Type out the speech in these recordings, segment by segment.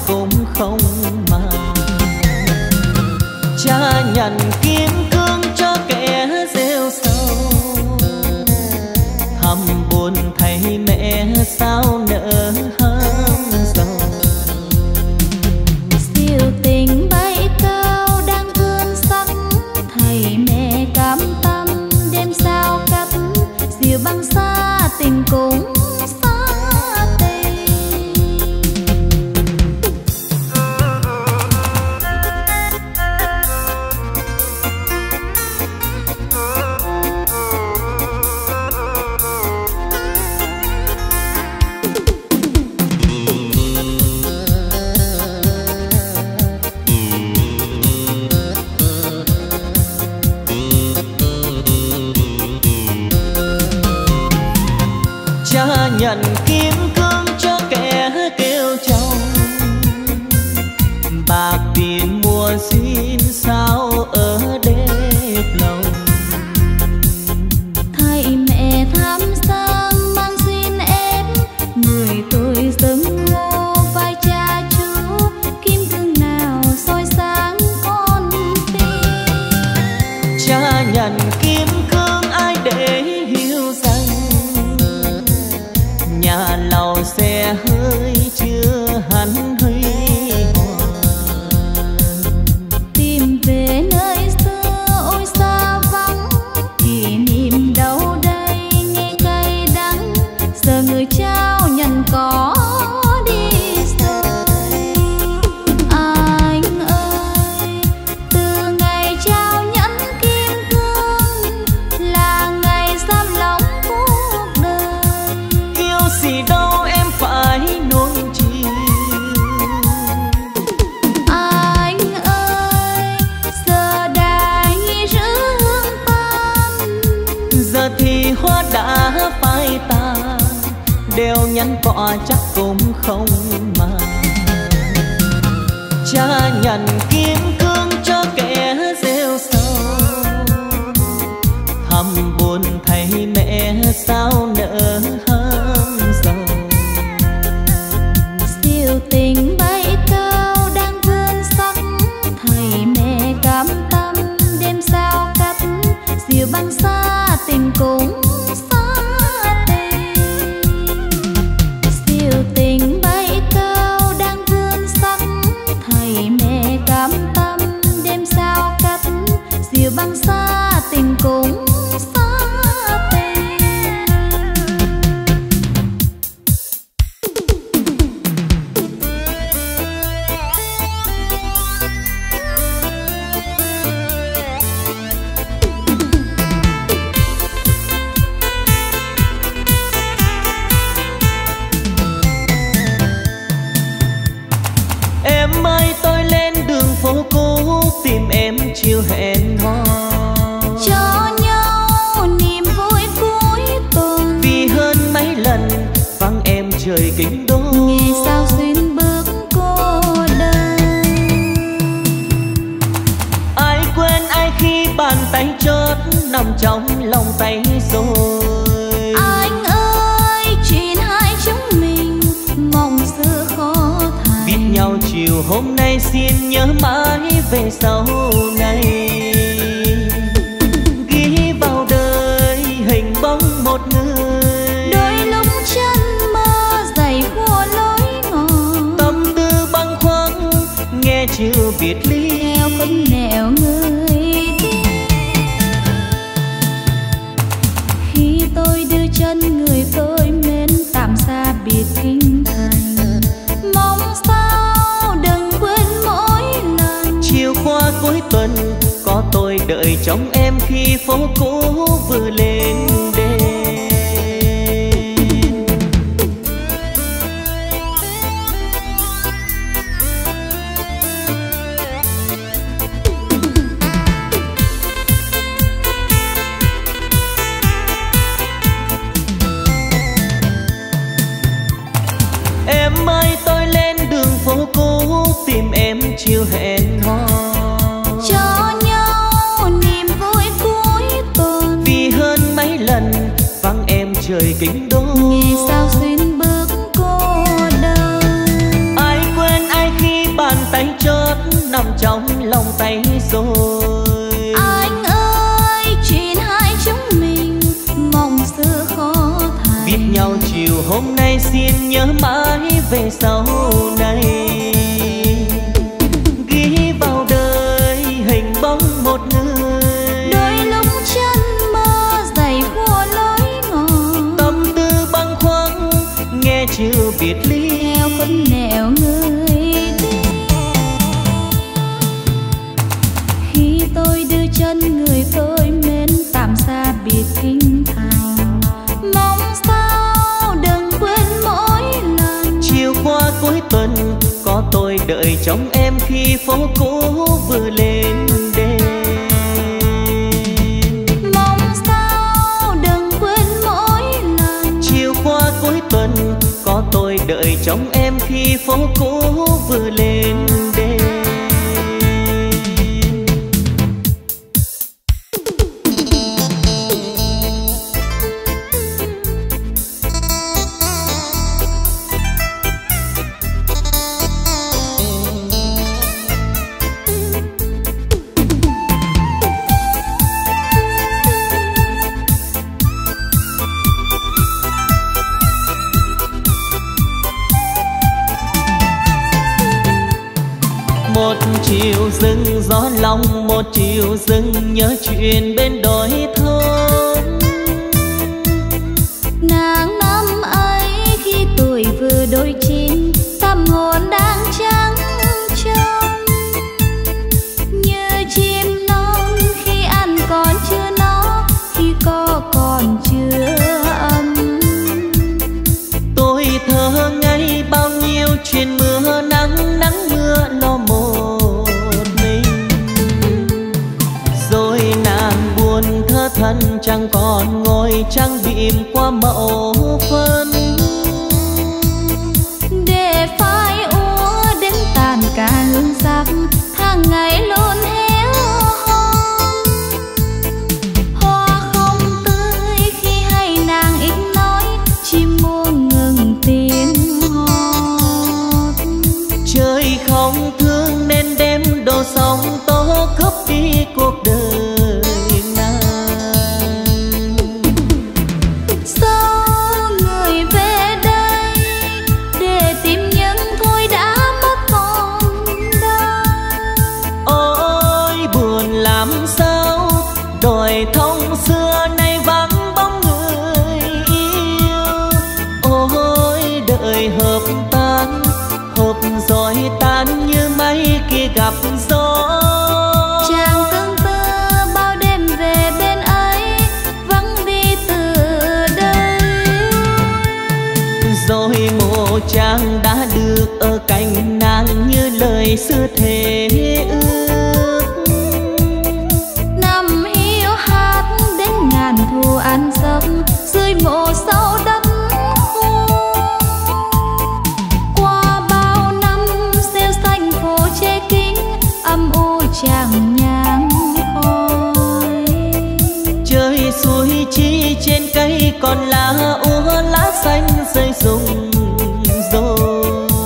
cũng không màng. Cha nhận kim cương cho kẻ rêu sầu, thầm buồn thấy mẹ sao nỡ hơn giàu. Siêu tình bay cao đang vươn sắc, thầy mẹ cam tâm đêm sao cắt. Diều băng xa tình cũng xa tình. Cha nhận kim cương cho kẻ kêu chồng, bạc tiền mua xin sao ở đẹp lòng. Thầy mẹ tham sang mang xin em, người tôi dâng ngô vai cha chú. Kim cương nào soi sáng con tim. Cha nhận kim cương ai để hiểu rằng nhà lầu xe hơi chưa hẳn huy hoàng. Tìm về nơi xưa ôi xa vắng, kỷ niệm đâu đây nghe cay đắng. Giờ người trao nhận có đi rồi. Anh ơi, từ ngày trao nhẫn kim cương là ngày giam lòng cuộc đời. Yêu gì đâu em phải nuông chiều. Anh ơi, giờ đài giữ hương tan, Giờ thì hoa đã phai tàn, đều nhắn cọ chắc cũng không màng. Cha nhận kim cương cho kẻ rêu sầu, thầm buồn thấy mẹ sao nỡ hơn giàu. siêu tình bay cao đang vươn sắc, thầy mẹ cam tâm đêm sao cắt. Diều băng xa tình cũng xa tình. Siêu tình bay cao đang vươn sắc, thầy mẹ cam tâm đêm sao cắt. Diều băng xa tình cũng xa tình. Em ơi tôi lên đường phố cũ tìm em chiều hẹn hò, Cho nhau niềm vui cuối tuần. vì hơn mấy lần vắng em trời kinh đô. Nghe sao xuyên bước cô đơn. Ai quên ai khi bàn tay chót nằm trong lòng tay rồi. Anh ơi, chuyện hai chúng mình mong xưa khó thành. Biết nhau chiều hôm nay xin nhớ mãi về sau này. Ghi vào đời hình bóng một người, Đôi lúc chân mơ dày khua lối ngòn. tâm tư bâng khuâng nghe chưa biệt ly. Theo không nẻo người đi. Khi tôi đưa chân người tôi mến tạm xa biệt kinh thành. Mong sao đừng quên mỗi lần. Chiều qua cuối tuần có tôi đợi trong em khi phố cũ vừa lên đèn. Em ơi tôi lên đường phố cũ tìm em chiều hẹn hò, Cho nhau niềm vui cuối tuần. vì hơn mấy lần nằm trong lòng tay rồi. Anh ơi, chuyện hai chúng mình mong xưa khó thành. Biết nhau chiều hôm nay xin nhớ mãi về sau này. Ghi vào đời hình bóng một người. Đôi lúc chân mơ dày khua lối ngòn. Tâm tư bâng khuâng nghe chữ biệt ly. Theo phân nẻo người đi. Khi tôi đưa chân người tôi mến tạm xa biệt kinh thành. Mong sao đừng quên mỗi lần. Chiều qua cuối tuần có tôi đợi trong em khi phố cũ vừa lên đèn. Mong sao đừng quên mỗi lần. Chiều qua cuối tuần có tôi đợi trong em khi phố cũ vừa lên đèn. Một chiều rừng gió lòng, một chiều rừng nhớ chuyện bên đồi thôn. Nàng năm ấy khi tuổi vừa đôi chín, tâm hồn đang trắng trong. Như chim non khi ăn còn chưa no, khi có còn chưa ấm. Tôi thơ ngây bao nhiêu chuyện mưa nắng, nắng mưa lo một mình. Rồi nàng buồn thơ thân chẳng còn ngồi trăng bìm qua mậu phân. Để phai úa đến tàn cả hương sắc, tháng ngày luôn héo hon. Hoa không tươi khi hay nàng ít nói, chim muông ngừng tiếng hót. Trời không thương nên đêm đổ sóng tố cướp đi cuộc đời nàng. Sao người về đây để tìm những thôi đã mất còn đâu. Ôi buồn làm sao đồi thông xưa nay vắng bóng người yêu. Ôi đời hợp tan, hợp rồi tan như mây kia gặp gió. Chàng tương tư bao đêm về bên ấy, vắng đi từ đây. Rồi mộ chàng đã được ở cạnh nàng như lời xưa thề ước. Năm hiu hát đến ngàn thu ăn giấc dưới mộ sâu đất khô. Qua bao năm rêu xanh phố che kính, âm u chàng nhang khói. Trời suối chi trên cây còn lá úa lá xanh rơi rụng rồi.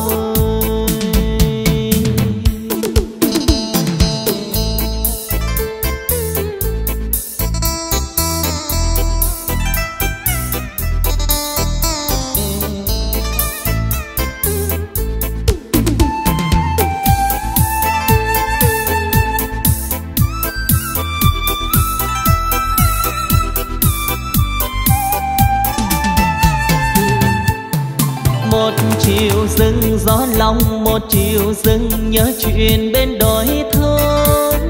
Một chiều rừng gió lòng, một chiều rừng nhớ chuyện bên đồi thôn.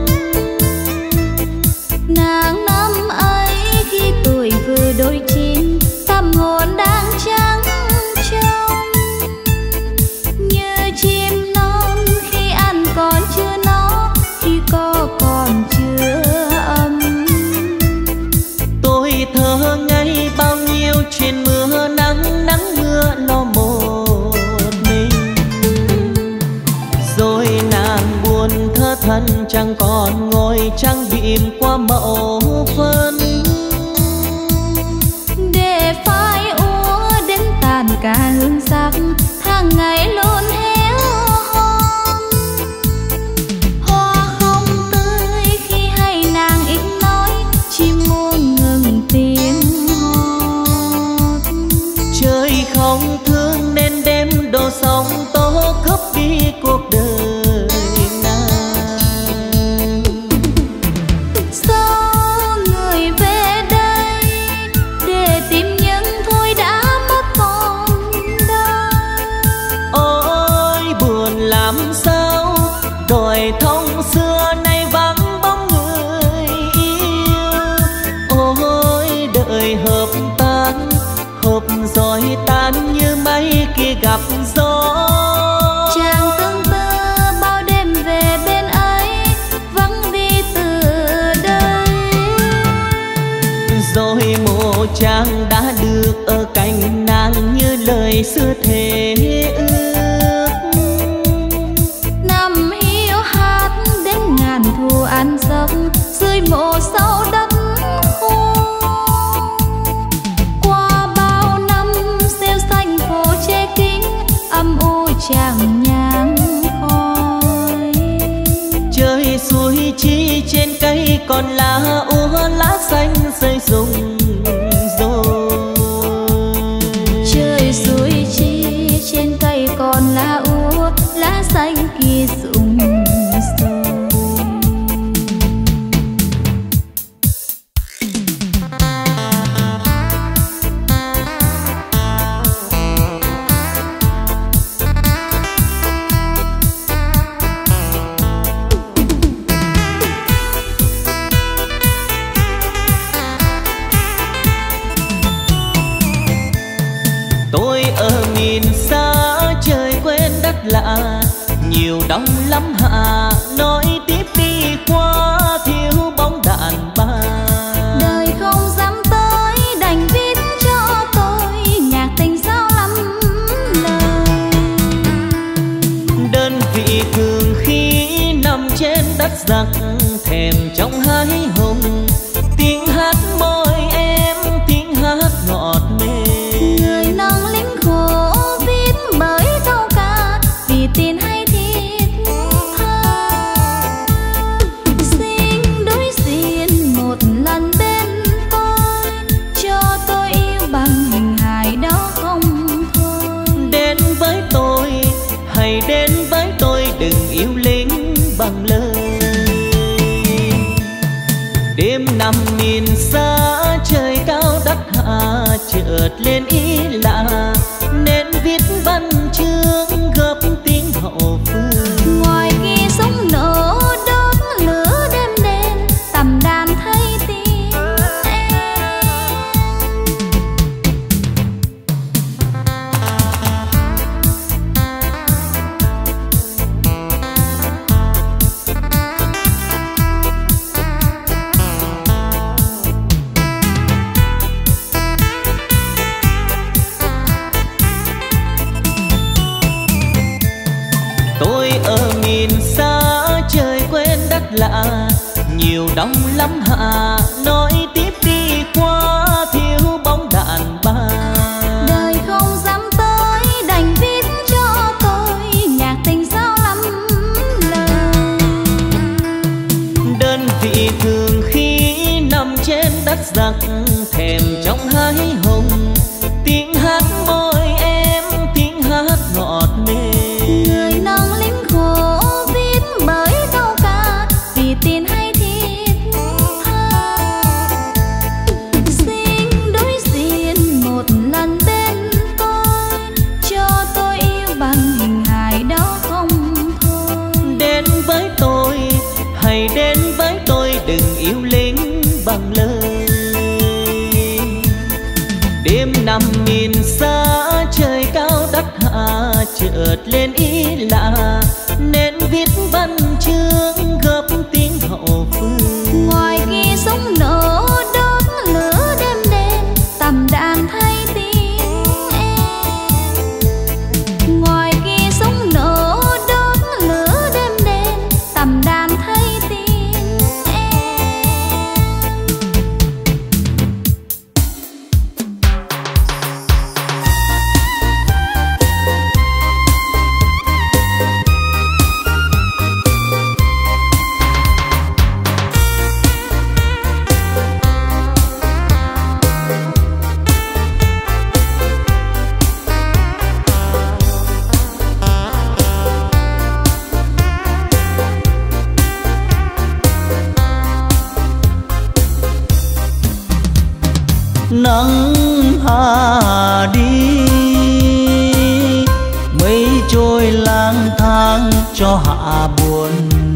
Nàng năm ấy khi tuổi vừa đôi chín, tâm hồn đang trắng trong. Như chim non khi ăn còn chưa no, khi có còn chưa ấm. Tôi thơ ngây bao nhiêu chuyện mưa nắng, nắng mưa lo một mình. Rồi nàng buồn thơ thân chẳng còn ngồi trăng bìm qua mậu phân. Để phai úa đến tàn cả hương sắc, tháng ngày luôn héo hon. hỏi thông xưa nay vắng bóng người yêu. Ôi đời hợp tan, hộp rồi tan như mây kia gặp gió. Chàng tương tư bao đêm về bên ấy, vắng đi từ đây. Rồi mộ chàng đã được ở cạnh nàng như lời xưa thề ước. Năm yêu hát đến ngàn thu ăn giấc dưới mộ sâu đất khô. Qua bao năm rêu xanh phố che kính, âm u chàng nhang khói. Trời suối chi trên cây còn lá úa, lá xanh rơi rụng rồi. Trời suối chi trên cây còn lá úa, lá xanh kia rụng rồi. Tôi ở miền xa trời quên đất lạ, nhiều đông lắm hạ nói tiếp đi qua thiếu bóng đàn bà. Đời không dám tới đành viết cho tôi nhạc tình sao lắm lời. Đơn vị thường khi nằm trên đất giặc, thèm trong hái hùng tiếng hát môi em, tiếng hát ngọt mềm. Người nâng lính khổ viết bởi câu ca, vì tiền hay thiết tha. Xin đối diện một lần bên tôi, cho tôi yêu bằng hình hài đó không thôi. Đến với tôi, hãy đến với tôi, đừng yêu lính bằng lời. Đêm nằm miền xa trời cao đất hạ, chợt lên ý lạ nên viết văn chương góp tiếng hậu phương. Ngoài kia súng nổ đốt lửa đêm đen, tầm đàn thấy tiếng em. Tôi ở miền xa trời quên đất lạ, nhiều đông lắm hạ nói tiếp đi qua thiếu bóng đàn bà. Đời không dám tới đành viết cho tôi nhạc tình sao lắm lời. Đơn vị thường khi nằm trên đất giặc, thèm trong hái hùng tiếng hát môi em, tiếng hát ngọt mềm. Người nâng lính khổ viết bởi câu ca, vì tiền hay thiết tha. Xin đối diện một lần bên tôi, cho tôi yêu bằng hình hài đó không thôi. Đến với tôi, hãy đến với tôi, đừng yêu lính bằng lời. Đêm nằm miền xa trời cao đất hạ, chợt lên ý lạ nên viết văn chương góp tiếng hậu phương. Ngoài kia súng nổ đốt lửa đêm đen, tầm đàn thấy tiếng em. Ngoài kia súng nổ đốt lửa đêm đen, tầm đàn thấy tiếng em. Nắng hạ đi, mây trôi lang thang cho hạ buồn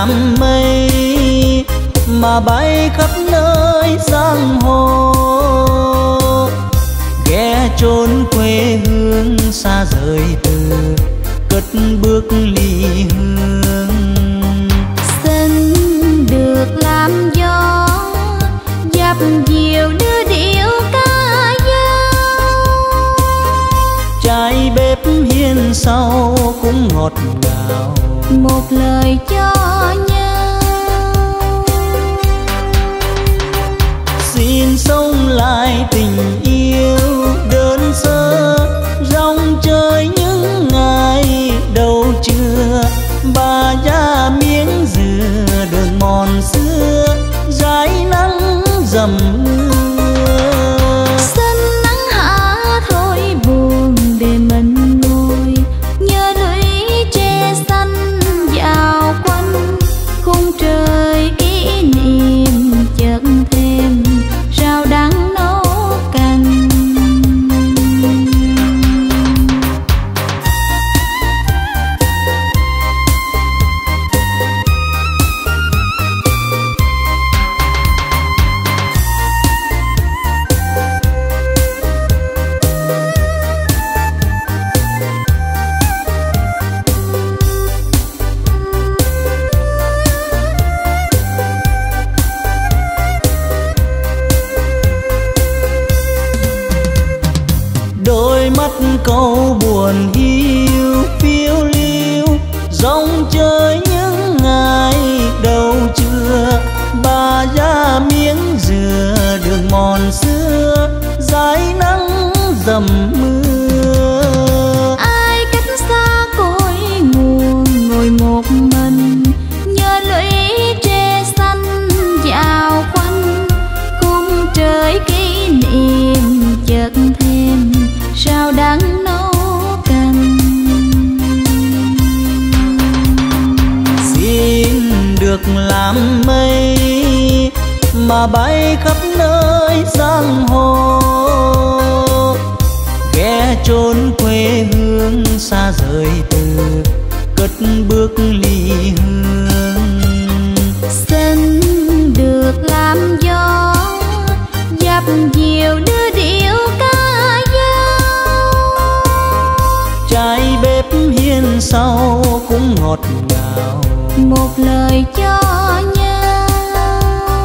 làm mây mà bay khắp nơi giang hồ, ghé chốn quê hương xa rời từ cất bước ly hương. Xin được làm gió dập dìu đưa điệu ca dao, trái bếp hiên sau cũng ngọt ngào một lời cho nhau. Xin sống lại tình yêu đơn sơ, rong chơi những ngày đầu trưa, bà già miếng dừa đường mòn xưa, rải nắng dầm mưa. Xin nắng hạ thôi buồn để mình ngồi, nhớ lũy tre xanh dạo quanh, khung trời kỷ niệm chợt thêm rau đắng nấu canh. Đôi mắt câu buồn hiu phiêu lưu, rong chơi những ngày đầu trưa, bà già miếng dừa đường mòn xưa, rải nắng dầm mưa. Ai cách xa cội nguồn ngồi một mình, nhớ lũy tre xanh dạo quanh, khung trời kỷ niệm chợt thêm rau đắng nấu canh. Xin được làm mây mà bay khắp nơi giang hồ, ghé chốn quê hương xa rời từ cất bước ly hương. Xin được làm gió dập dìu đưa điệu ca dao, Trái bếp hiên sau cũng ngọt ngào một lời cho nhau.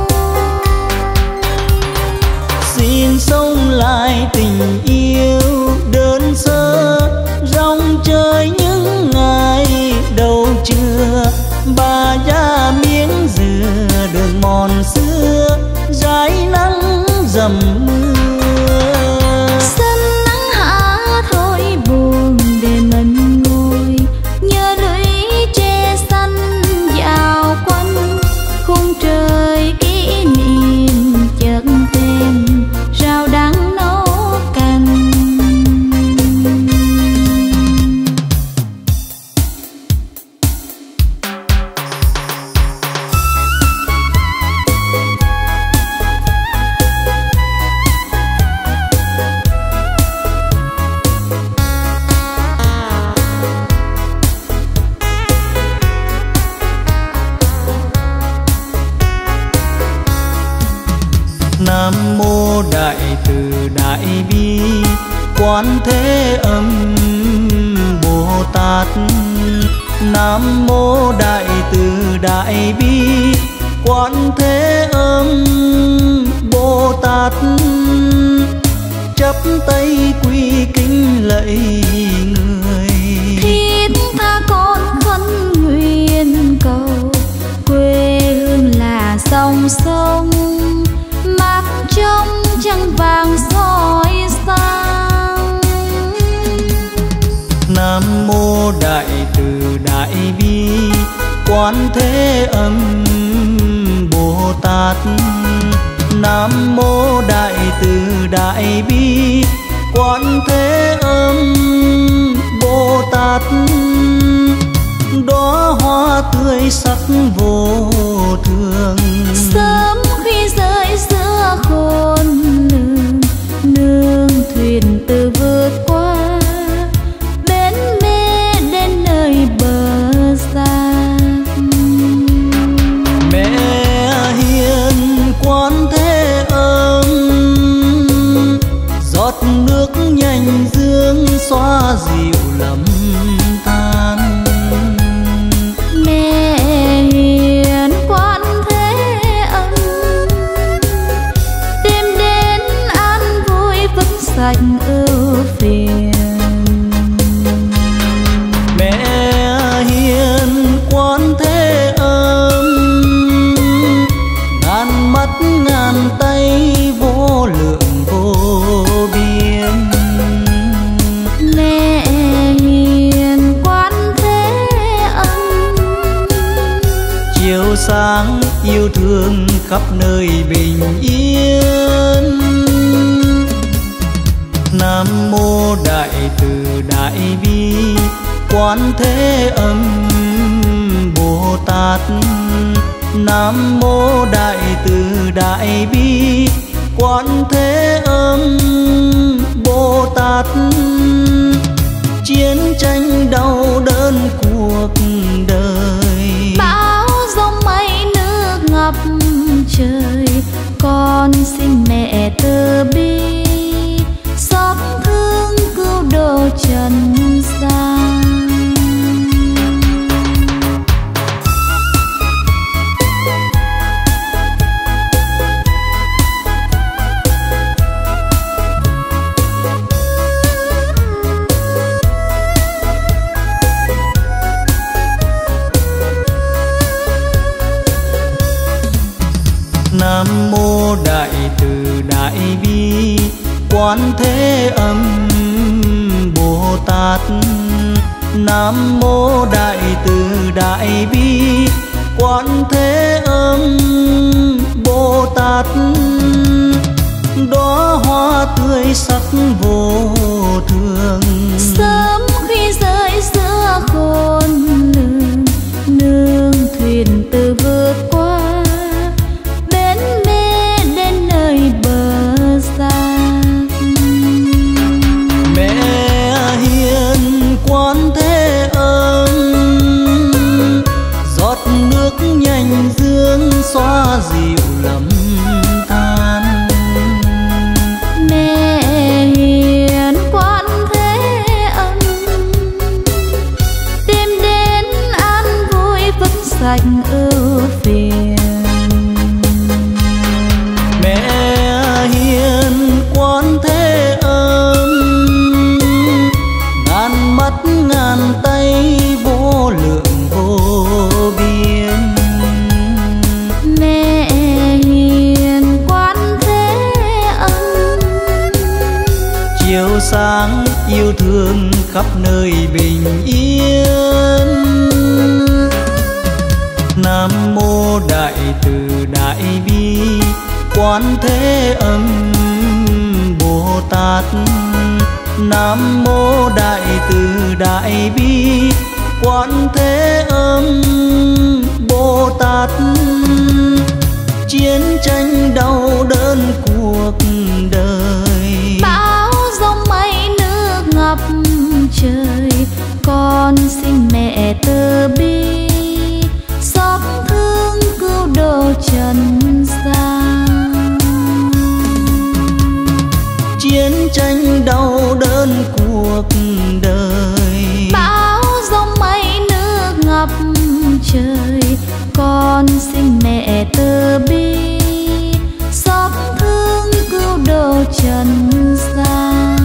Xin sống lại tình yêu đơn sơ, rong chơi những ngày đầu trưa, bà già miếng dừa đường mòn xưa, rải nắng dầm mưa. Xin nắng hạ thôi buồn để mình ngồi, nhớ lũy tre xanh dạo quanh, khung trời kỷ niệm chợt thêm rau đắng nấu canh. Nam mô Đại Từ Đại Bi Quán Thế Âm Bồ Tát. Nam mô Đại Từ Đại Bi Quán Thế Âm Bồ Tát. Chắp tay quy kính lạy người, Thiết tha con khấn nguyện cầu, quê hương là dòng sông mát trong trăng vàng soi sáng. Nam mô Đại Từ Đại Bi Quán Thế Âm Bồ Tát. Nam mô Đại Từ Đại Bi Quán Thế Âm Bồ Tát. Đóa hoa tươi sắc vô thường, Sớm khi rơi giữa khôn lường, nương thuyền từ vượt qua bến mê đến nơi bờ xa. sáng yêu thương khắp nơi bình yên. Nam mô Đại Từ Đại Bi Quán Thế Âm Bồ Tát. Nam mô Đại Từ Đại Bi Quán Thế Âm Bồ Tát. Chiến tranh đau đớn cuộc đời, bão giông mây nước ngập trời, con xin mẹ từ bi xót thương cứu độ trần gian. Nam mô Đại Từ Đại Bi Quán Thế Âm Bồ Tát. Nam mô Đại Từ Đại Bi Quán Thế Âm Bồ Tát. Đóa hoa tươi sắc vô thường, Sớm khi rơi giữa khôn lường, nương thuyền từ vượt qua bến mê đến nơi bờ xa. Mẹ hiền Quán Thế Âm, giọt nước nhanh dương xóa dịu lầm than. Mẹ hiền Quán Thế Âm, đêm đến an vui vứt sạch ưu phiền. Mẹ hiền Quán Thế Âm, ngàn mắt ngàn tay vô lượng vô biên. Mẹ hiền Quán Thế Âm, Chiếu sáng yêu thương khắp nơi bình yên. Nam mô Đại Từ Đại Bi Quán Thế Âm Bồ Tát. Nam mô Đại Từ Đại Bi Quán Thế Âm Bồ Tát. Chiến tranh đau đớn cuộc đời, bão giông mây nước ngập trời, con xin mẹ từ bi xót thương cứu độ trần gian. chiến tranh đau đớn cuộc đời, bão giông mây nước ngập trời, con xin mẹ từ bi xót thương cứu độ trần gian.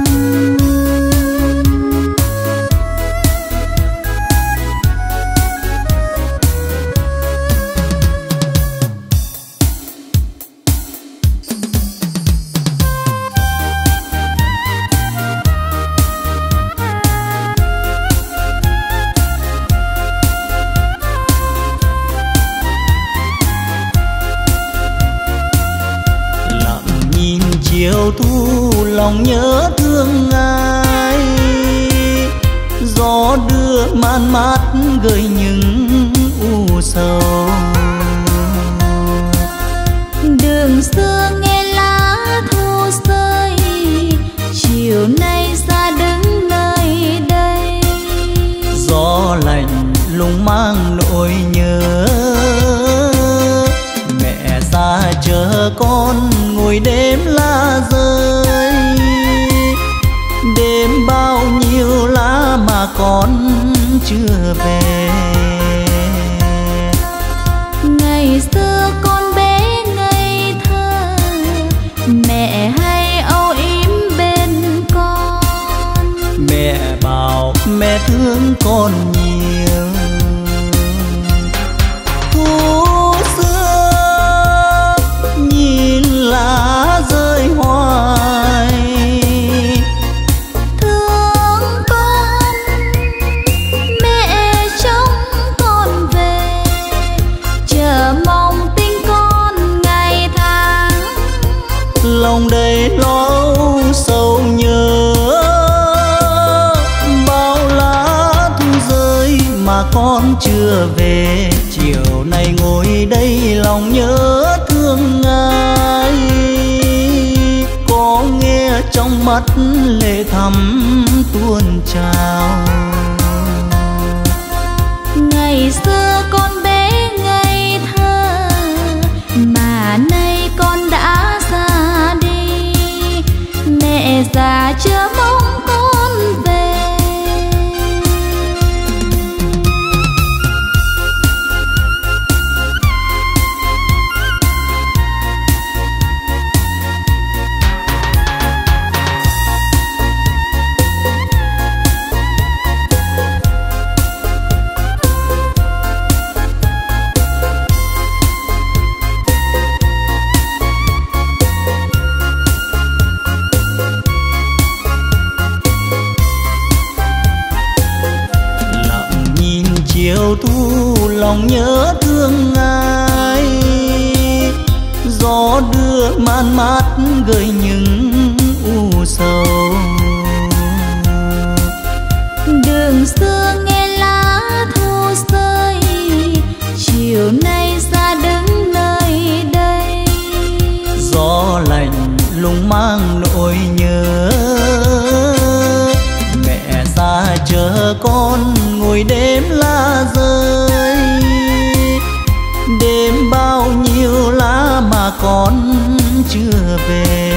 chiều thu lòng nhớ thương ai, gió đưa man mát gợi những u sầu. Đường xưa nghe lá thu rơi, chiều nay ra đứng nơi đây. Gió lạnh lùng mang nỗi nhớ, mẹ ra chờ con ngồi đêm lá rơi. Đêm bao nhiêu lá mà con chưa về. Ngày xưa con bé ngây thơ, mẹ hay âu yếm bên con. Mẹ bảo mẹ thương con nhiều. Thu xưa nhìn lá rơi hoài, thương con mẹ trông con về. mà con chưa về. Chiều nay ngồi đây lòng nhớ thương ai, có nghe trong mắt lệ thắm tuôn trào. Ngày xưa con bé ngây thơ mà nay con đã ra đi, mẹ già chưa mong con về. Chiều thu lòng nhớ thương ai, gió đưa man mát gợi những u sầu. Đường xưa nghe lá thu rơi, chiều nay ra đứng nơi đây. Gió lạnh lùng mang nỗi nhớ, mẹ xa chờ con ngồi đêm lá rơi. Đêm bao nhiêu lá mà con chưa về.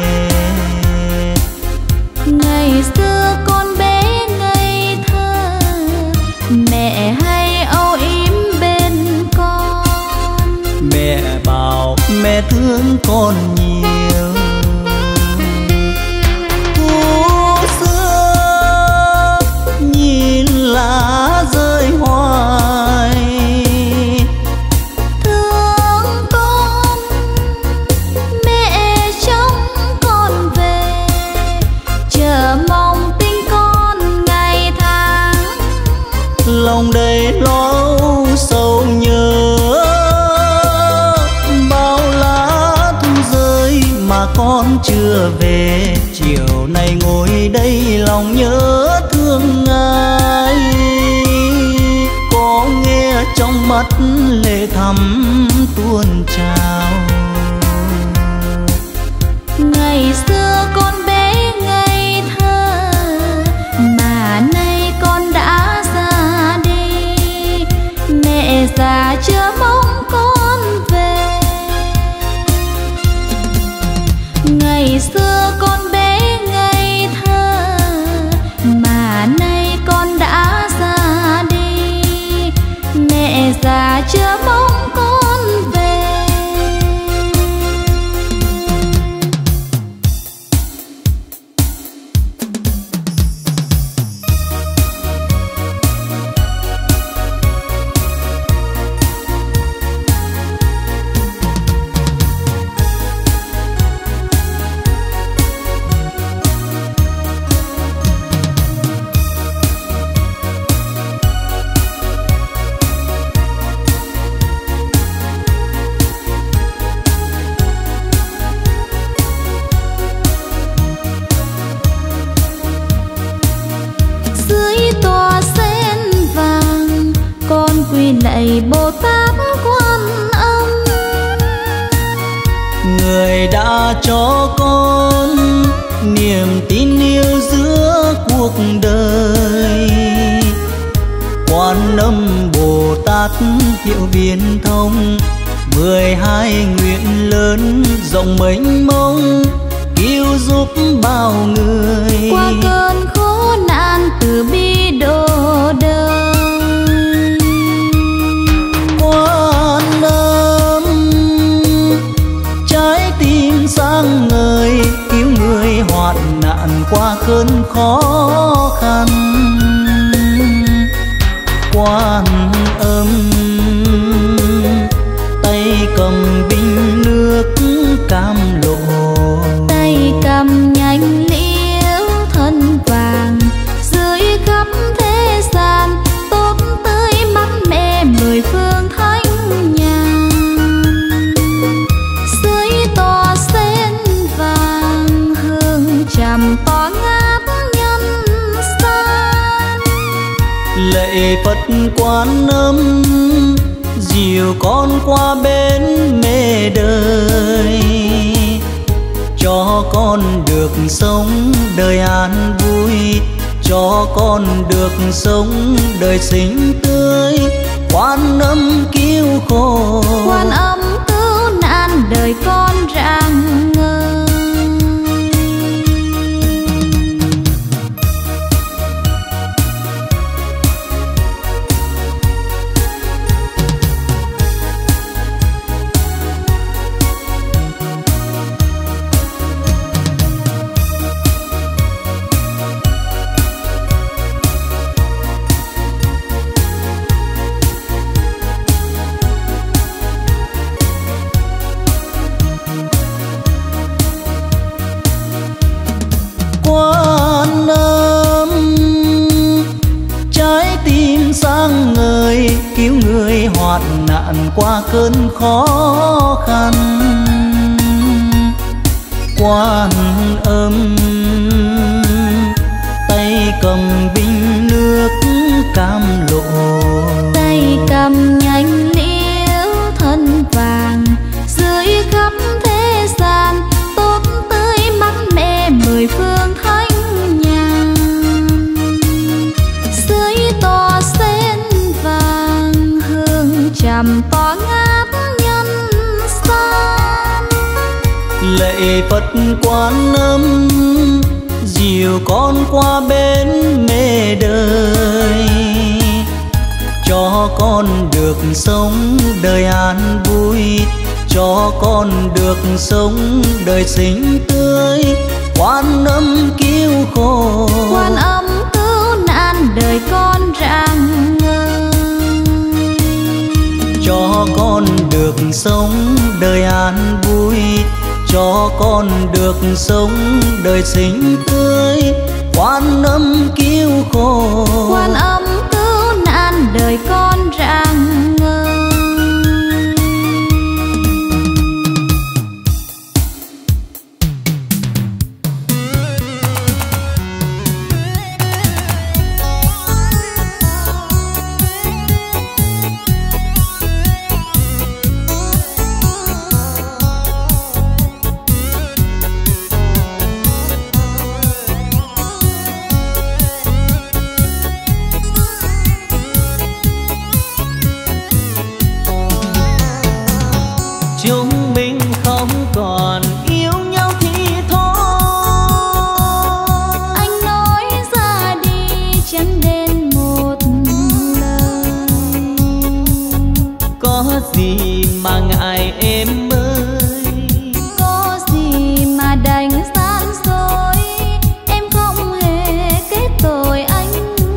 Ngày xưa con bé ngây thơ, mẹ hay âu yếm bên con. Mẹ bảo mẹ thương con nhiều. Lá rơi hoài thương con, mẹ trông con về, chờ mong tin con ngày tháng. Lòng đầy lo sầu nhớ, bao lá thu rơi mà con chưa về. Chiều nay ngồi đây lòng nhớ thương ai, có nghe trong mắt lệ thắm tuôn trào. Ngày xưa con bé ngây thơ mà nay con đã ra đi, mẹ già chưa mong con về. Ngày xưa con bé ngây thơ mà nay con đã ra đi, mẹ già chưa mong con về. Quy lạy Bồ Tát Quan Âm, người đã cho con niềm tin yêu giữa cuộc đời. Quan Âm Bồ Tát hiệu biến thông, 12 nguyện lớn rộng mênh mông, cứu giúp bao người qua cơn khổ nạn từ bi độ đời. Quan Âm trái tim sáng ngời, cứu người hoạn nạn qua cơn khó khăn. Quan Âm tay cầm bình nước cam lộ, tay cầm nhánh liễu thân vàng, dưới gấp Lạy Phật Quan Âm dìu con qua bên mê đời, cho con được sống đời an vui, cho con được sống đời xinh tươi. Quan Âm cứu khổ, Quan Âm cứu nạn đời con rạng ngời. Quan Âm trái tim sáng ngời, cứu người hoạn nạn qua cơn khó khăn. Quan Âm tay cầm bình nước cam lộ, Tay cầm nhánh liễu thân vàng, dưới khắp thế gian tốt tươi mắt mẹ mười phương thánh nhàn. Dưới tòa sen vàng hương trầm tỏa ngát nhân gian. Lạy Phật Quan Âm dìu con qua bên mê đời, cho con được sống đời an vui, cho con được sống đời xinh tươi. Quan Âm cứu khổ, Quan Âm cứu nạn đời con rạng ngời. cho con được sống đời an vui, cho con được sống đời xinh tươi. Quan Âm cứu khổ, Quan Âm cứu nạn đời con rạng ngời. chúng mình không còn yêu nhau thì thôi. Anh nói ra đi chẳng đến một lời, Có gì mà ngại em ơi, có gì mà đành gian dối. Em không hề kết tội anh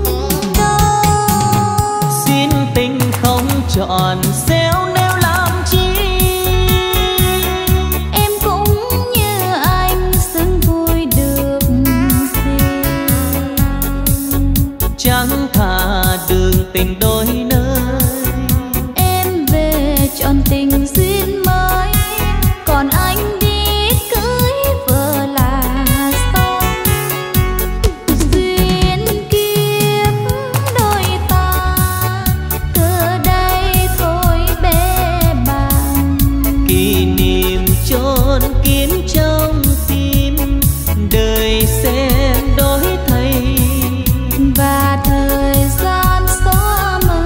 đâu. xin tình không chọn xéo nêu làm chi. Em cũng như anh xứng vui được gì. Chẳng thà đường tình đôi nơi, Em về chọn tình duyên mới, còn anh đi cưới vợ là xong. Duyên kiếp đôi ta từ đây thôi bé bàng. kỷ niệm chôn kín trong tim, đời sẽ đổi thay. Và thời gian xóa mờ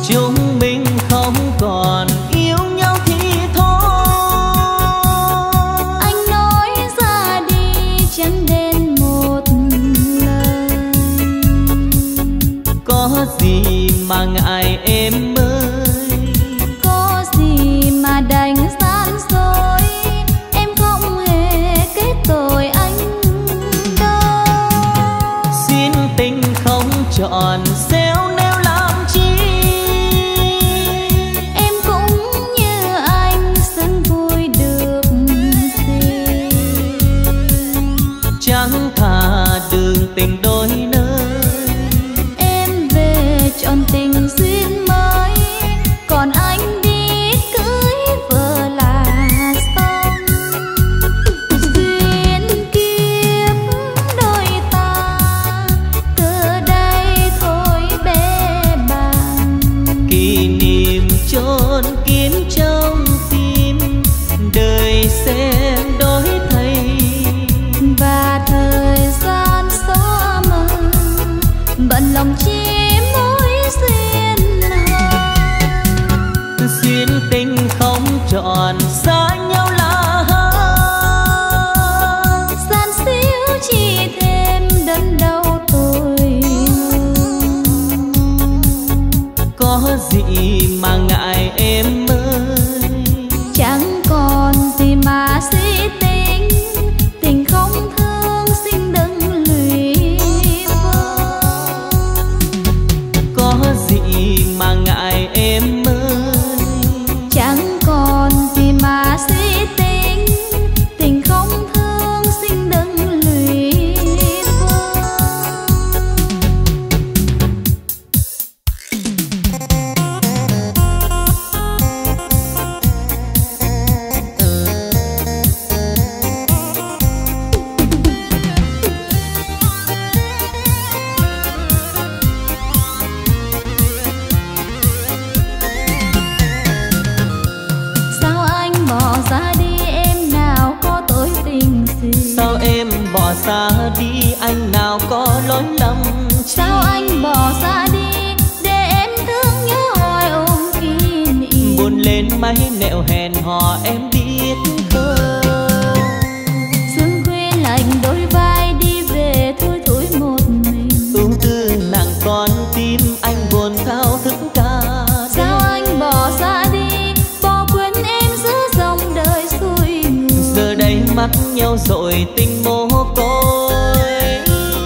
chúng mình không còn yêu nhau thì thôi. Anh nói ra đi chẳng đến một lời. Có gì mà ngại em ơi, có gì mà đành gian dối. Em không hề kết tội anh đâu. xin tình không chọn xéo nêu làm chi. Em cũng như anh xin vui được gì. Chẳng thà đường tình đôi nơi, Em về chọn tình duyên mới, còn anh đi cưới vợ là xong. Duyên kiếp đôi ta từ đây thôi bế bàn. kỷ niệm chôn kín trong tim, đời sẽ đổi thay. Và thời gian xóa mờ, bận lòng chi mối duyên hờn. Duyên tình không chọn xa nhau là hết. Gian xíu chỉ thêm đớn đau tôi. Có gì mà ngại em ơi, Chẳng còn gì mà suy tính. Tình không thương xin đừng lụy vơi. có gì mà ngại em ơi, Chẳng còn gì mà suy tính. Tình không thương xin đừng lụy vơi. Sao anh bỏ ra đi em nào có tội tình gì. sao em bỏ xa đi anh nào có lỗi lầm chi. Sao anh bỏ ra đi để em thương nhớ hoài ôm kỷ niệm. buồn lên mấy nẻo hẹn hò em biết không. Sương khuya lạnh đôi vai đi về thui thủi một mình. ưu tư nặng con tim anh buồn thao thức ca Sao đêm. anh bỏ ra đi bỏ quên em giữa dòng đời xuôi ngược. Giờ đây mắt nhau rồi tình mồ côi.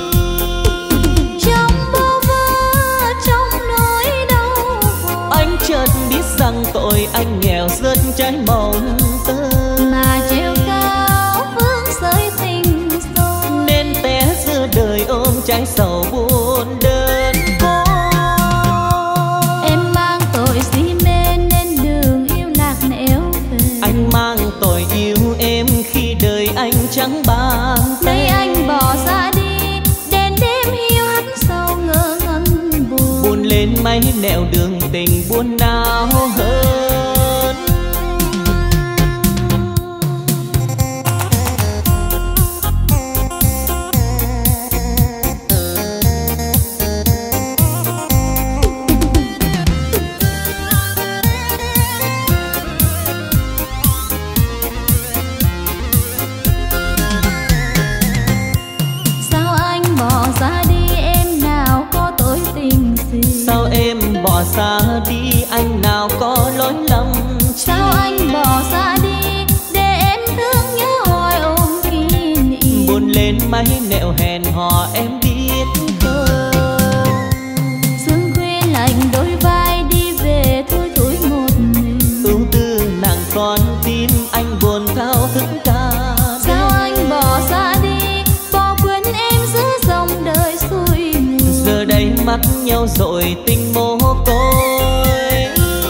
Trong bơ vơ trong nỗi đau khổ, Anh chợt biết rằng tội anh nghèo rớt trái mong tơ. mà treo cao vương giới tình rồi. Nên té giữa đời ôm trái sầu buồn đơn côi. Em mang tội si mê nên đường yêu lạc nẻo về. Anh mang tội yêu em khi đời anh chẳng ban Nay tay. anh bỏ ra đi đèn đêm hiu hắt sâu ngơ ngẩn buồn. Buồn lên mấy nẻo đường tình buồn nào hơn. Sao anh bỏ ra đi em nào có tội tình gì. Sao em bỏ xa đi anh nào có lỗi lầm chi. Sao anh bỏ ra đi để em thương nhớ hoài ôm kỷ niệm. buồn lên mấy nẻo hẹn hò em biết không. Sương khuya lạnh đôi vai đi về thui thủi một mình. ưu tư nặng con tim anh buồn thao thức ca Sao đêm. anh bỏ ra đi bỏ quên em giữa dòng đời xuôi ngược. Giờ đây mắt nhau rồi tình mồ côi.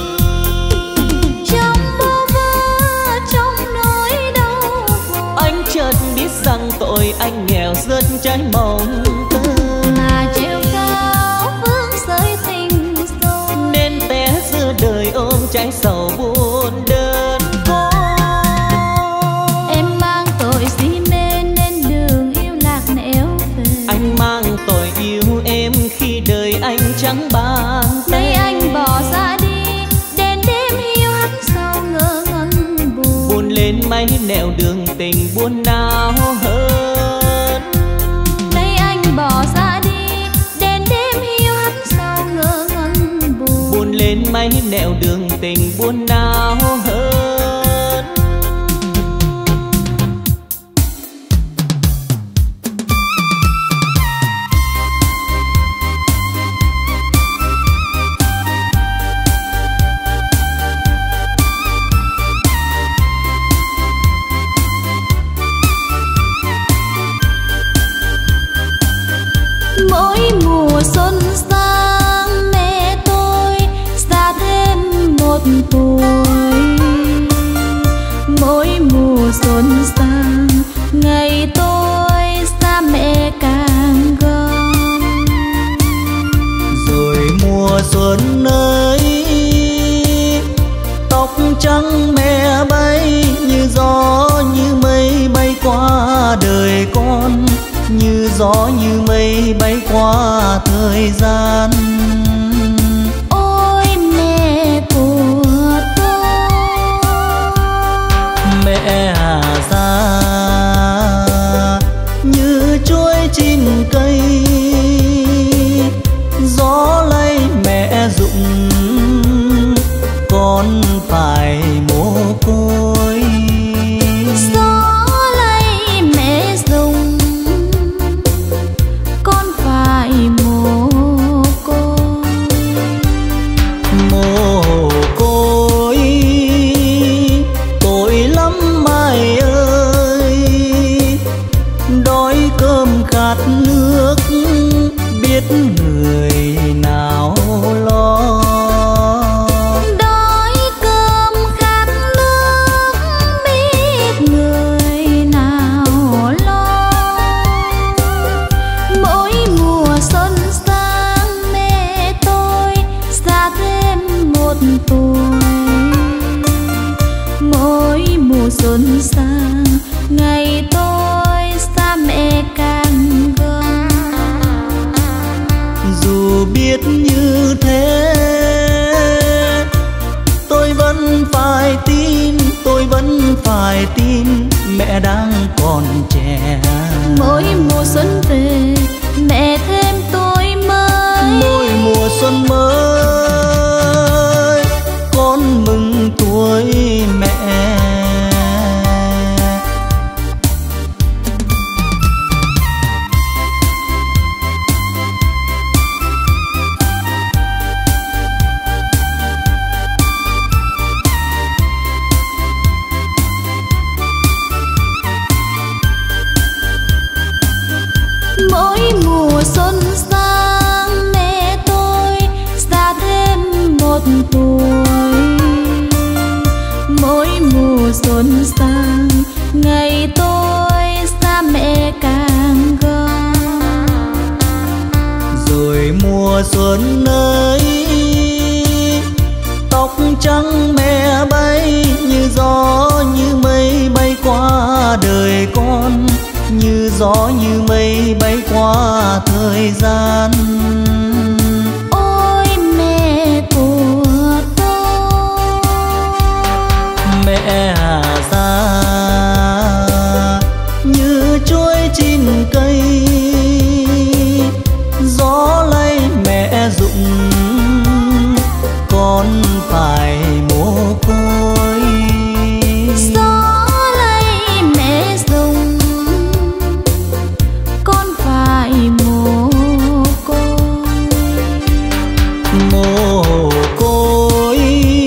Trong bơ vơ trong nỗi đau khổ, Anh chợt biết rằng tội anh nghèo rớt trái mong tơ. mà treo cao vương giới tình rồi. Nên té giữa đời ôm trái sầu buồn đơn côi. Em mang tội si mê nên đường yêu lạc nẻo về. Anh mang tội yêu em khi đời anh chẳng ban tay. Nay anh bỏ ra mấy nẻo đường tình buồn đau hơn. Đây anh bỏ ra đi, đèn đêm hiu hắt sao ngỡ ngẩn buồn. Buồn lên mấy nẻo đường tình buồn đau hơn. Mỗi mùa xuân sang mẹ tôi xa thêm một tuổi. Mỗi mùa xuân sang ngày tôi xa mẹ càng gần. Rồi mùa xuân ơi, tóc trắng mẹ bay như gió như mây bay qua đời con, như gió như mây bay qua thời gian. Ôi mẹ của tôi, mẹ già như chuối chín cây, gió lay mẹ rụng con phải mồ côi. gió lay mẹ rụng con phải mồ côi. Mồ côi tội lắm mày ơi, đói cơm khát nước biết người nào lo. Đói cơm khát nước biết người nào lo. Mỗi mùa xuân sang mẹ tôi xa thêm một tuổi. Mỗi mùa xuân sang ngày tôi xa mẹ càng gần. Dù biết như thế tôi vẫn phải tin, tôi vẫn phải tin mẹ đang còn trẻ. Mỗi mùa xuân về mẹ thêm tôi mới. Mỗi mùa xuân mới con mừng tuổi mẹ. Mỗi mùa xuân sang mẹ tôi xa thêm một tuổi. Mỗi mùa xuân sang ngày tôi xa mẹ càng gần. Rồi mùa xuân ơi, tóc trắng mẹ bay như gió như mây bay qua đời con, như gió như mây bay qua thời gian. Ôi mẹ của tôi, mẹ già như chuối chín cây, gió lay mẹ rụng con phải mồ côi. gió lay mẹ rụng con phải mồ côi. Mồ côi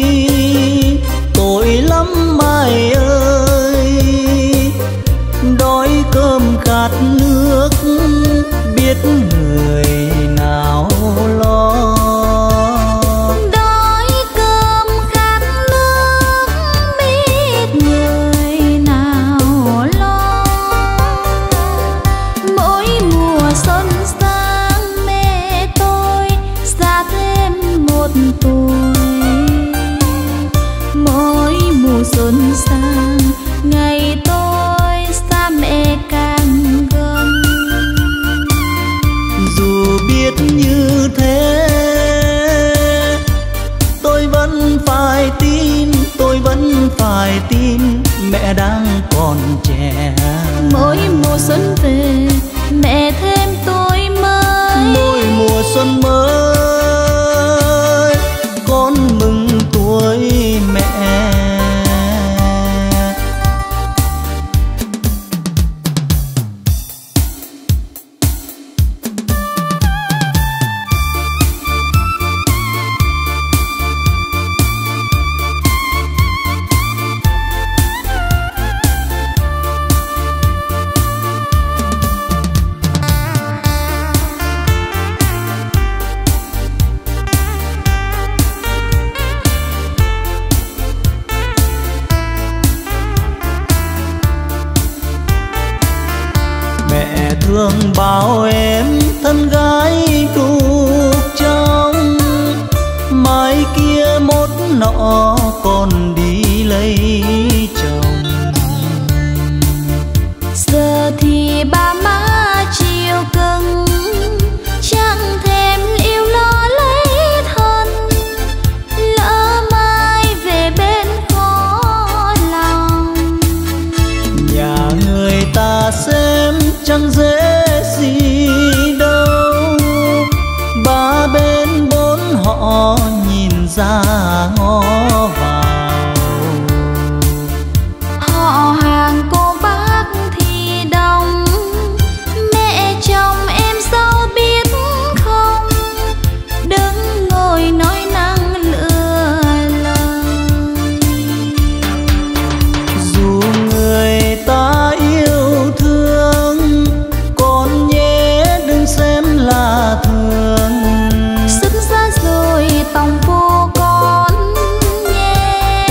tội lắm mày ơi, đói cơm khát nước biết người nào lo. Đói cơm mẹ đang còn trẻ. Mỗi mùa xuân về mẹ thêm tuổi mới. Mỗi mùa xuân mới con mừng tuổi mẹ. Thương bao em thân gái đục trong, mai kia mốt nọ còn đi lấy chồng. Giờ thì ba má chiều cưng, chẳng thèm yêu lo lấy thân. Lỡ mai về bên khó lòng, nhà người ta xem chẳng dễ gì đâu. Ba bên bốn họ nhìn ra ngó vào. họ hàng cô bác thì đông, mẹ chồng em sao biết không. Đứng ngồi nói năng lựa lời, dù người ta yêu thương con nhé đừng xem là thường. sức ra rồi tòng vô con nhé.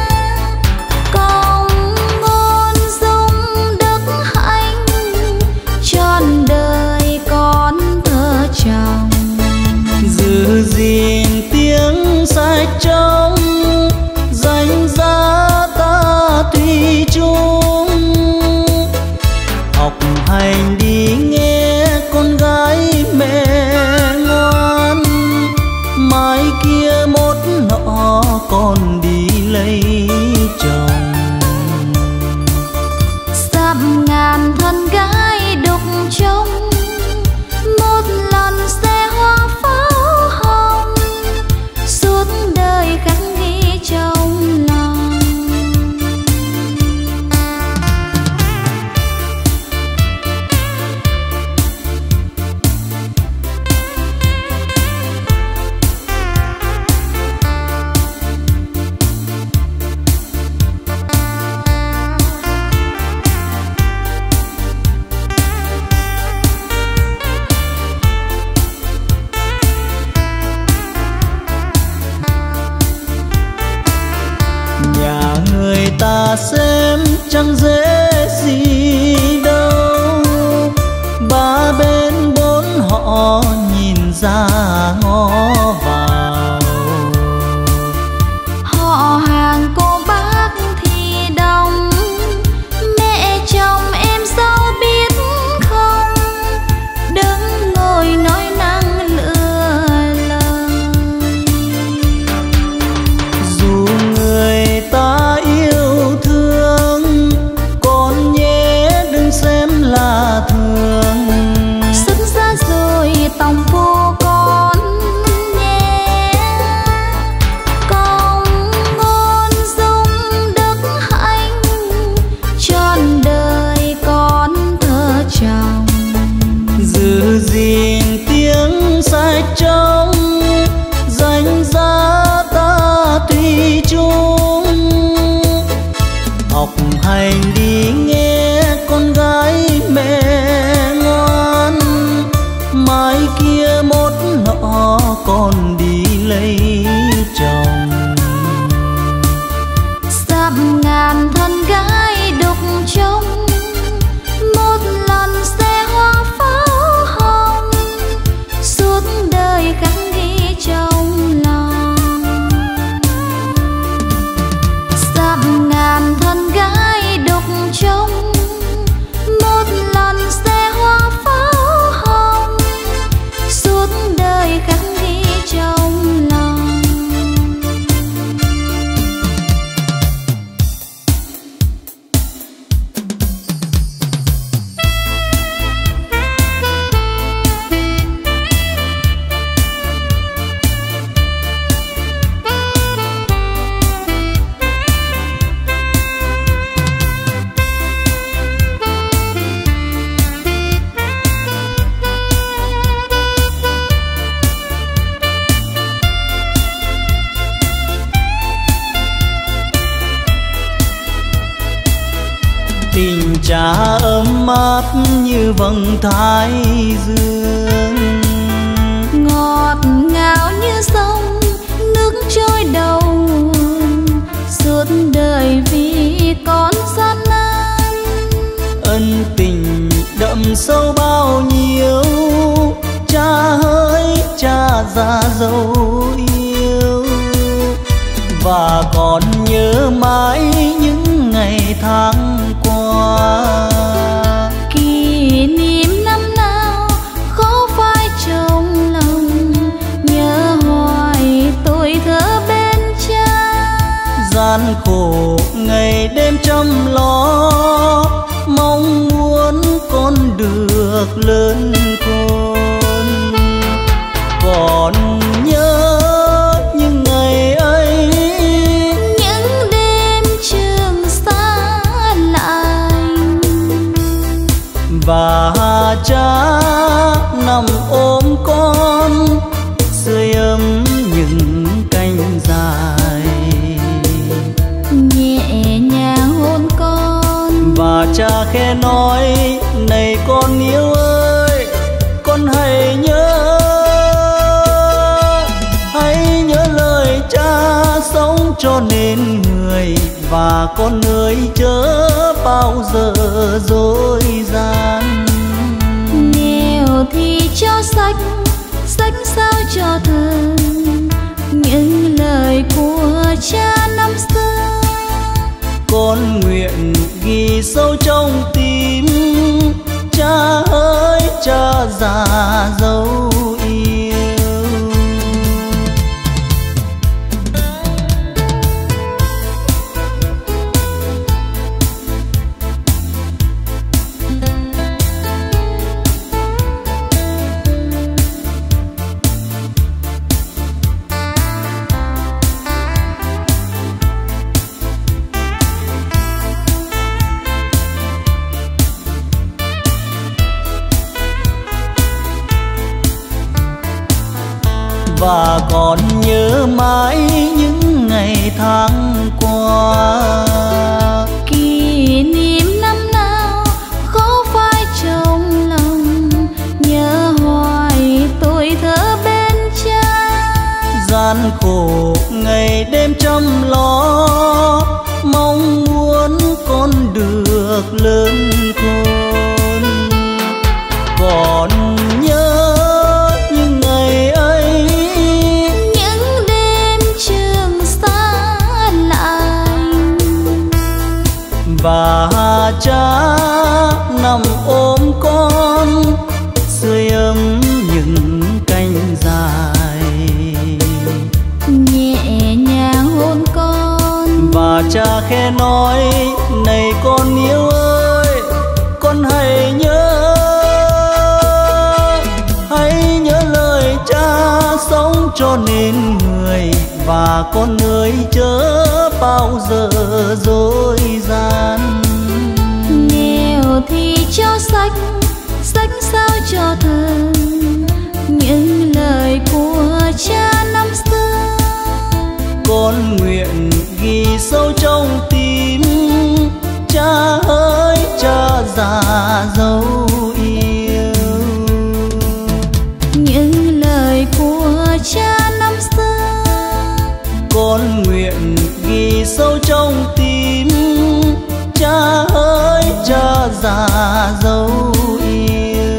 Công ngôn dung đức hạnh, trọn đời con thơ chồng. Giữ gìn tiếng sai trong, danh giá ta thủy chung. Học hành đi nghe con gái mẹ ngoan, mai kia mốt nọ còn đi lấy chồng. Sắp ngàn thân gái đục trông, một lần sẽ hoa pháo hồng, suốt đời khắc ghi trong lòng. Nhà người ta xem chẳng dễ gì đâu. Ba bên bốn họ nhìn ra ngó vào. Họ hàng cô bác thì đông, mẹ chồng em sao biết không. Đứng ngồi nói năng lựa lời, Dù người ta yêu thương con nhé đừng xem là thường. sức ra rồi tòng vô con nhé. Công ngôn dung đức hạnh, trọn đời con thơ chồng. Giữ gìn tiếng sai trong, danh giá ta thủy chung. Học hành đi nghe con gái mẹ ngoan, mai kia mốt nọ còn đi lấy chồng. Sắp ngàn thân gái đục trông, một lần sẽ hoa pháo hồng, suốt đời khắc ghi trong lòng. Sắp ngàn thân gái đục trông, một lần sẽ hoa pháo hồng, suốt đời khắc ghi trong lòng. cha ấm áp như vầng thái dương, ngọt ngào như sông nước trôi đầu nguồn, suốt đời vì con gian nan. Ân tình đậm sâu bao nhiêu, cha hỡi cha già dấu yêu. Và còn nhớ mãi những ngày tháng qua, kỷ niệm năm nào khó phai trong lòng, nhớ hoài tuổi thơ bên cha. Gian khổ ngày đêm chăm lo, mong muốn con được lớn khôn. Còn nhớ những ngày ấy, những đêm trường xa lạnh, và cha nằm ôm con sưởi ấm những cánh dài, nhẹ nhàng hôn con. và cha khẽ nói này con yêu ơi, con hãy nhớ lời cha sống cho nên người. Và con ơi chớ bao giờ dối gian, Nghèo thì cho sách, sách sao cho thơ, những lời của cha năm xưa. con nguyện ghi sâu trong tim, cha ơi cha già dấu yêu. Và còn nhớ mãi những ngày tháng qua, kỷ niệm năm nào khó phai trong lòng, nhớ hoài tuổi thơ bên cha. gian khổ ngày đêm chăm lo, mong muốn con được lớn khôn. Còn nhớ những ngày ấy, những đêm trường xa lạnh, và cha nằm ôm con sưởi ấm những cánh dài, nhẹ nhàng hôn con. và cha khẽ nói này con yêu ơi, con hãy nhớ lời cha sống cho nên người. Và con ơi chớ bao giờ dối gian, Nghèo thì cho sách, sách sao cho thơ, những lời của cha năm xưa. con nguyện ghi sâu trong tim, cha ơi cha già dấu yêu. Những lời của cha năm xưa, con nguyện ghi sâu trong tim, cha ơi cha già dấu yêu.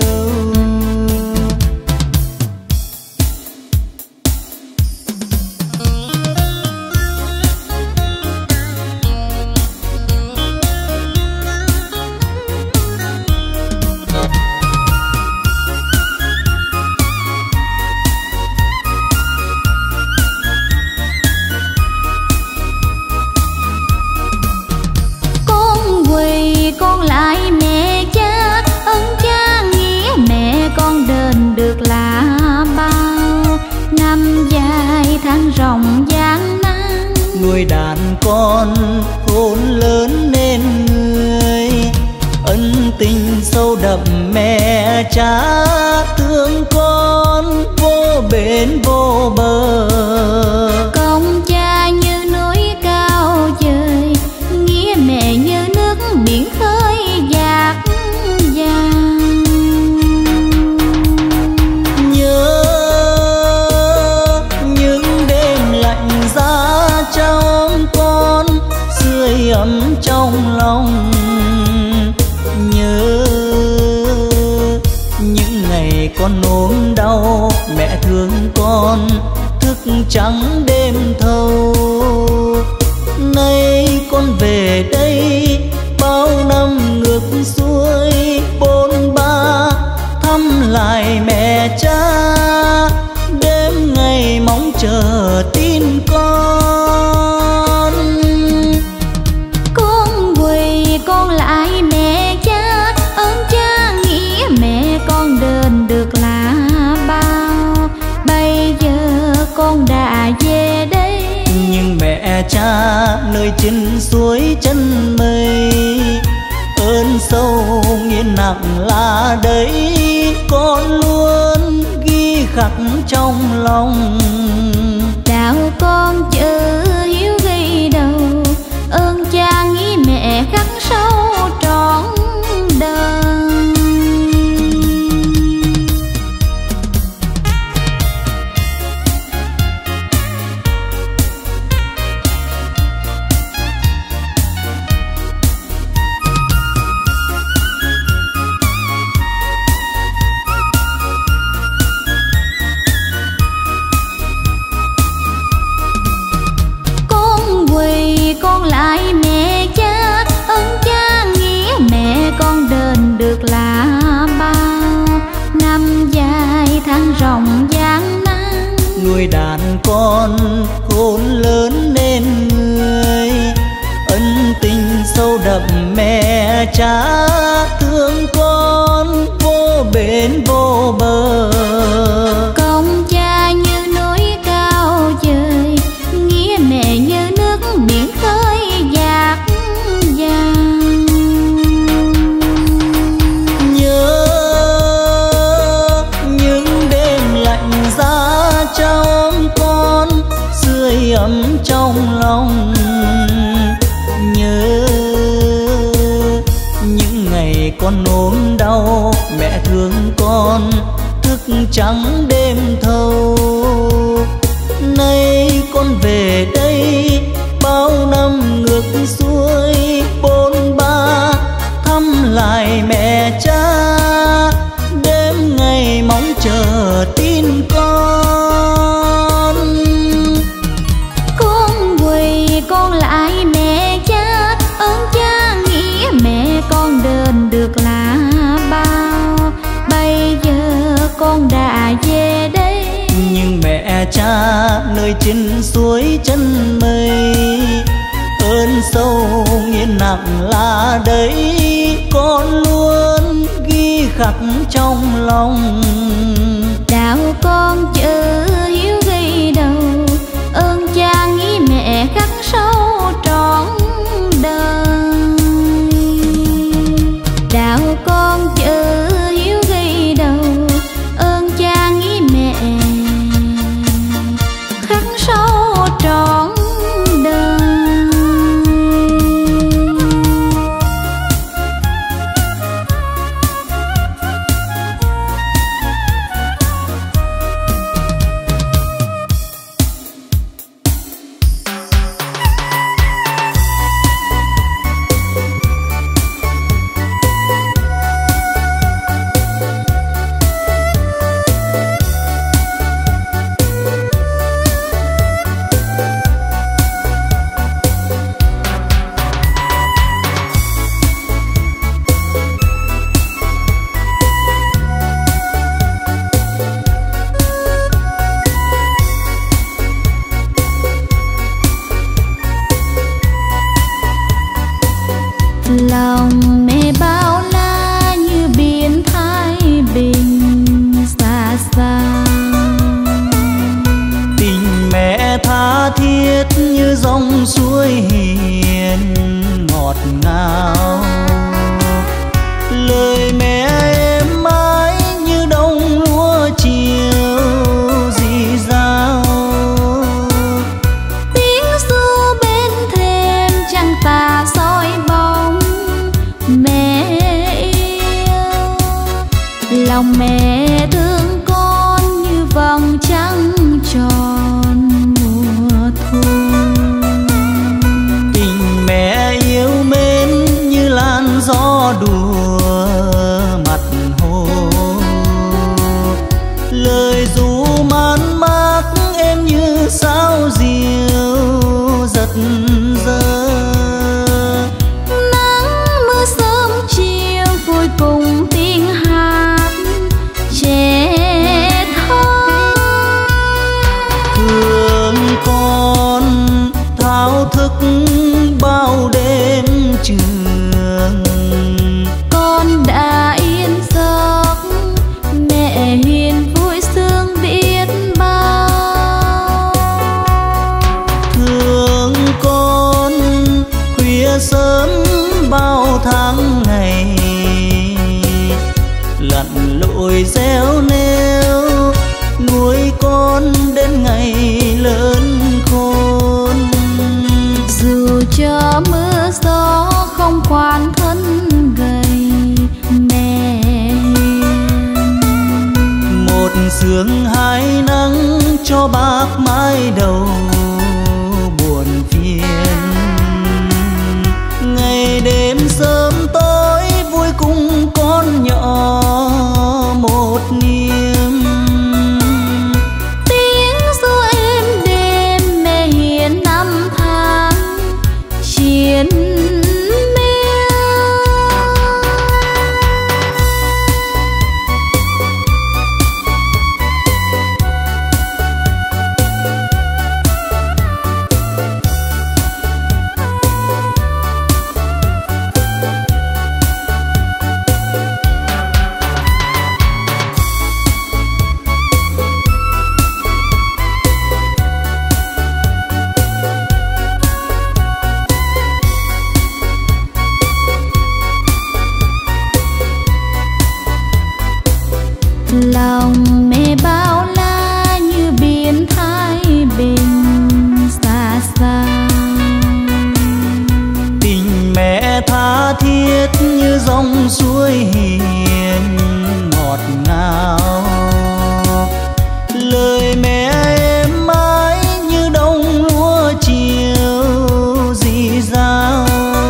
con quỳ con lại mẹ cha, ơn cha nghĩa mẹ con đền được là bao. Năm dài tháng rộng gian nan, Nuôi đàn con khôn lớn nên người, ân tình sâu đậm mẹ cha thương con vô bến vô bờ. công cha như núi cao trời, nghĩa mẹ như nước biển khơi dài. trắng đêm thâu. Nay con về đây bao năm ngược xuôi bôn ba, thăm lại mẹ cha đêm ngày mong chờ tin con. Con quỳ con lại mẹ cha, ơn cha nghĩa mẹ con đền được là bao. Bây giờ con đã về đây, nhưng mẹ cha nơi chân suối chân mây, ơn sâu nghiền nặng là đấy con luôn ghi khắc trong lòng. đạo con chữ hiếu ghi đầu, ơn cha nghĩ mẹ khắc sâu trọn đời. Con lại mẹ cha, ơn cha nghĩa mẹ con đền được là bao. Năm dài tháng rộng gian nan, nuôi đàn con khôn lớn nên người, ân tình sâu đậm mẹ cha thương con vô bến vô bờ. công cha như núi cao trời, nghĩa mẹ như nước biển khơi dạt dàng. Nhớ những đêm lạnh giá trong con, sưởi ấm trong lòng. Nhớ những ngày con ốm đau mẹ thương con thức trắng đêm thâu. Nay con về đây bao năm ngược xuôi bôn ba, thăm lại mẹ cha đêm ngày mong chờ tin con. Con quỳ con lại mẹ cha, ơn cha nghĩa mẹ con đền được là bao. Bây giờ con đã về đây, nhưng mẹ cha nơi chân suối chân mây, ơn sâu nghiền nặng là đấy con luôn ghi khắc trong lòng. đạo con chữ hiếu ghi đầu, ơn cha nghĩ mẹ khắc sâu trọn đời. đạo con chữ hiếu ghi đầu, ơn cha nghĩ mẹ khắc sâu trọn đời. Lòng mẹ bao la như biển Thái Bình xa xa, Tình mẹ tha thiết như dòng suối hiền ngọt ngào, lời mẹ êm ái như đồng lúa chiều rì rào. tiếng ru bên thềm trăng tà soi bóng, giờ. Nắng mưa sớm chiều vui cùng tiếng hát trẻ thơ. Thương con thao thức bao đêm trường, con đã yên giấc mẹ hiền vui sướng biết bao. Thương con khuya sớm bao tháng ngày, lặn lội réo nêu nuôi con đến ngày lớn khôn. Dù cho mưa gió không khoan thân gầy mẹ hiền. Một sương hai nắng cho bác mái đầu buồn phiền. Ngày đêm sớm tối vui cùng con nhỏ một niềm. Tiếng ru êm đêm mẹ hiền năm tháng chiến miên. Lòng mẹ bao la như biển Thái Bình xa xa. Tình mẹ tha thiết như dòng suối hiền ngọt ngào. Lời mẹ êm mãi như đông lúa chiều rì rào.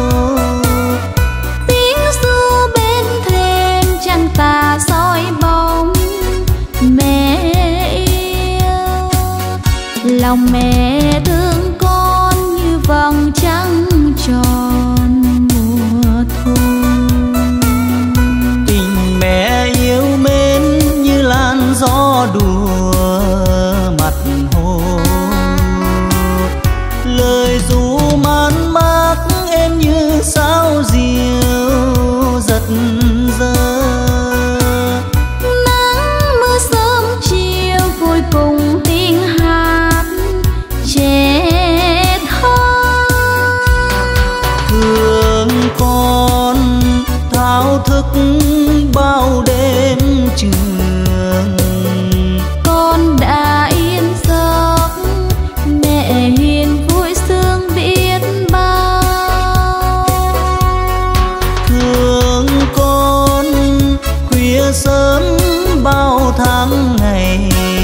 Tiếng ru bên thềm trăng tà soi bóng mẹ yêu. Lòng mẹ thương con như vầng trăng tròn mùa thu. Tình mẹ yêu mến như làn gió đùa mặt hồ. Lời ru man mác em như sao diều giật giờ. Nắng mưa sớm chiều vui cùng tiếng hát trẻ thơ. Thương con thao thức bao đêm trường, Con đã yên giấc mẹ hiền vui sướng biết bao. thương con khuya sớm bao tháng ngày,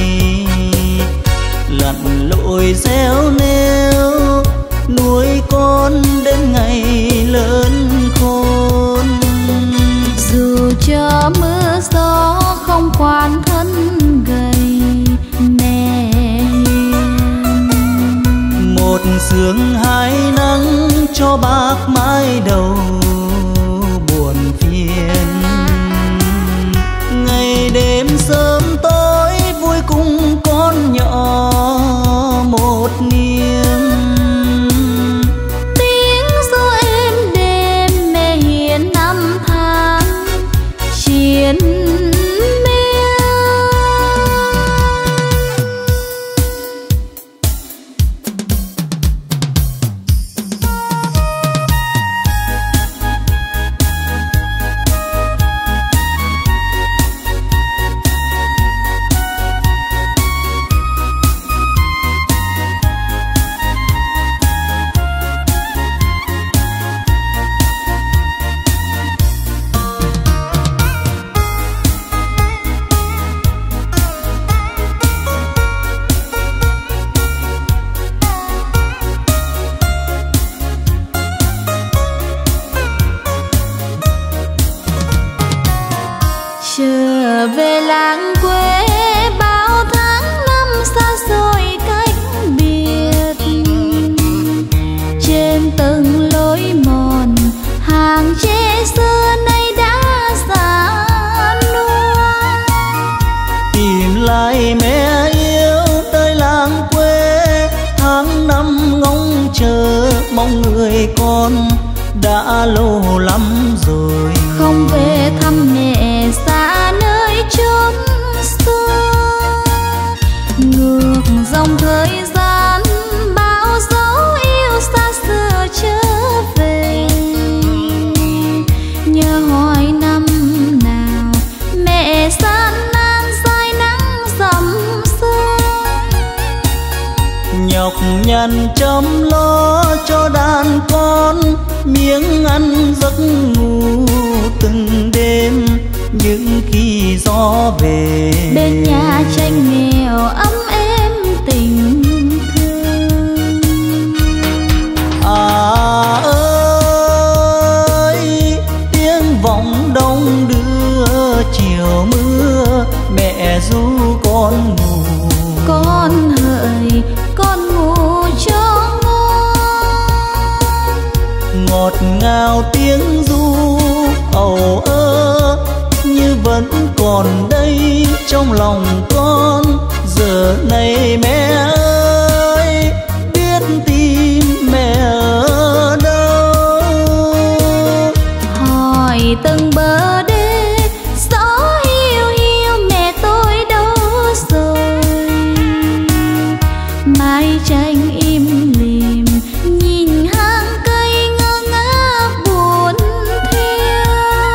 lặn lội réo nêu nuôi con đến ngày lớn khôn. Dù cho mưa gió không khoan thân gầy mẹ hiền. Một sương hai nắng cho bác mái đầu buồn phiền. Ngày đêm sớm tối vui cùng con nhỏ một niềm. Tiếng ru êm đêm mẹ hiền năm tháng chiến miên. mong người con đã lâu lắm rồi. Không về thăm mẹ xa nơi chốn xưa, ngược dòng thời gian bao dấu yêu xa xưa trở về. Nhớ hỏi năm nào mẹ gian nan dài nắng dầm sương, nhọc nhằn chăm lo cho đàn con miếng ăn giấc ngủ từng đêm. Những khi gió về bên nhà tranh nghèo ấm êm tình thương. Ơi tiếng vọng đông đưa chiều mưa, mẹ ru con ngủ. Con hỡi con ngủ cho ngon, ngọt ngào tiếng ru ầu ơ như vẫn còn đây trong lòng con. Giờ này mẹ ơi biết tìm mẹ ở đâu. hỏi từng bờ đê gió hiu hiu mẹ tôi đâu rồi. Mái tranh im lìm nhìn hang cây ngơ ngác buồn thiêu.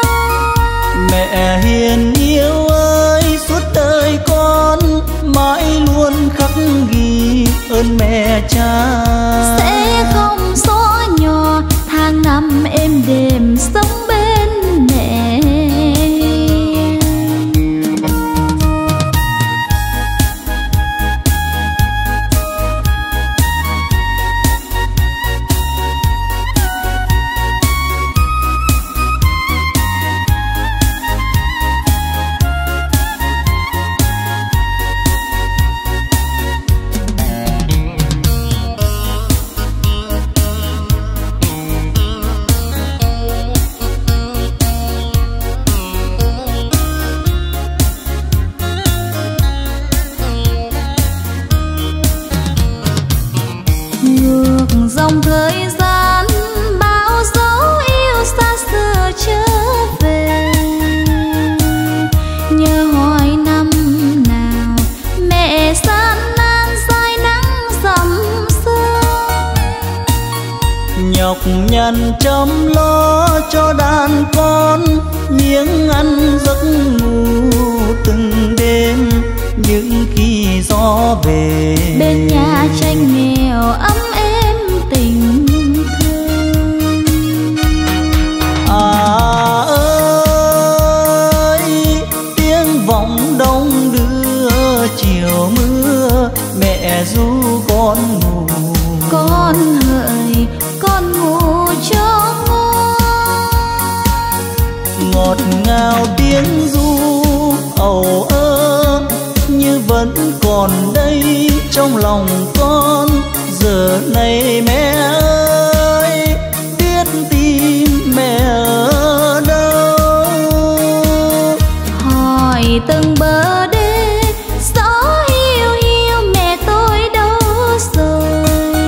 Mẹ hiền yêu ơi suốt đời con mãi luôn khắc ghi ơn mẹ cha. Sẽ không xóa nhòa tháng năm êm đềm sống bên mẹ. Ngược dòng thời gian bao dấu yêu xa xưa trở về. Nhớ hỏi năm nào mẹ gian nan dài nắng dầm sương, Nhọc nhằn chăm lo cho đàn con miếng ăn giấc ngủ từng đêm. Những khi gió về bên nhà tranh nghèo ấm êm tình thương. Ơi tiếng vọng đông đưa chiều mưa, mẹ ru con ngủ. Con hỡi con ngủ cho ngon, ngọt ngào tiếng ru ầu ơ như vẫn còn đây trong lòng con. Giờ này mẹ ơi biết tìm mẹ ở đâu. hỏi từng bờ đê gió hiu hiu mẹ tôi đâu rồi.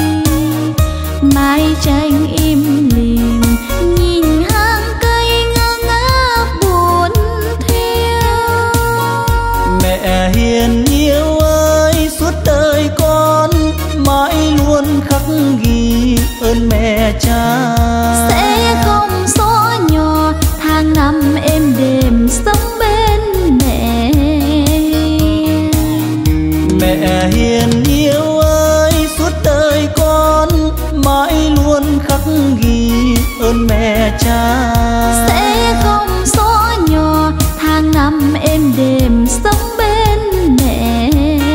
Mái tranh im lìm nhìn hang cây ngơ ngác buồn thiêu. Mẹ hiền yêu ơi suốt đời con mãi luôn khắc ghi ơn mẹ cha. Sẽ không xóa nhòa tháng năm êm đềm sống bên mẹ. Mẹ hiền yêu ơi suốt đời con mãi luôn khắc ghi ơn mẹ cha. Sẽ không xóa nhòa tháng năm êm đềm sống bên mẹ.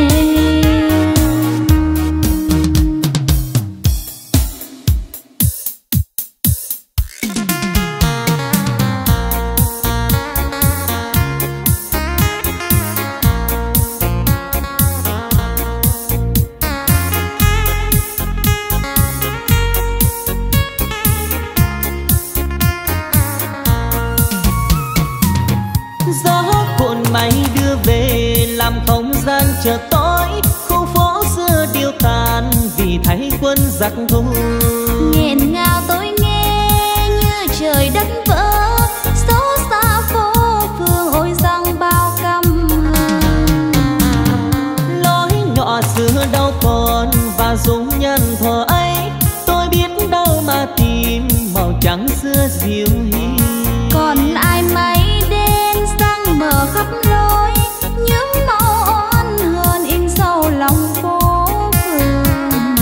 Gió cuộn mây đưa về làm không gian chợt tối, khu phố xưa điêu tàn vì thấy quân giặc thù. nghẹn ngào tôi nghe như trời đất vỡ, xấu xa phố phường ôi rằng bao căm hờn. Lối nhỏ xưa đâu còn và dung nhân thuở ấy, tôi biết đâu mà tìm màu trắng xưa diệu hiền. Còn ai mấy đen sang mờ khắp lối, những màu oan hờn in sâu lòng phố phường.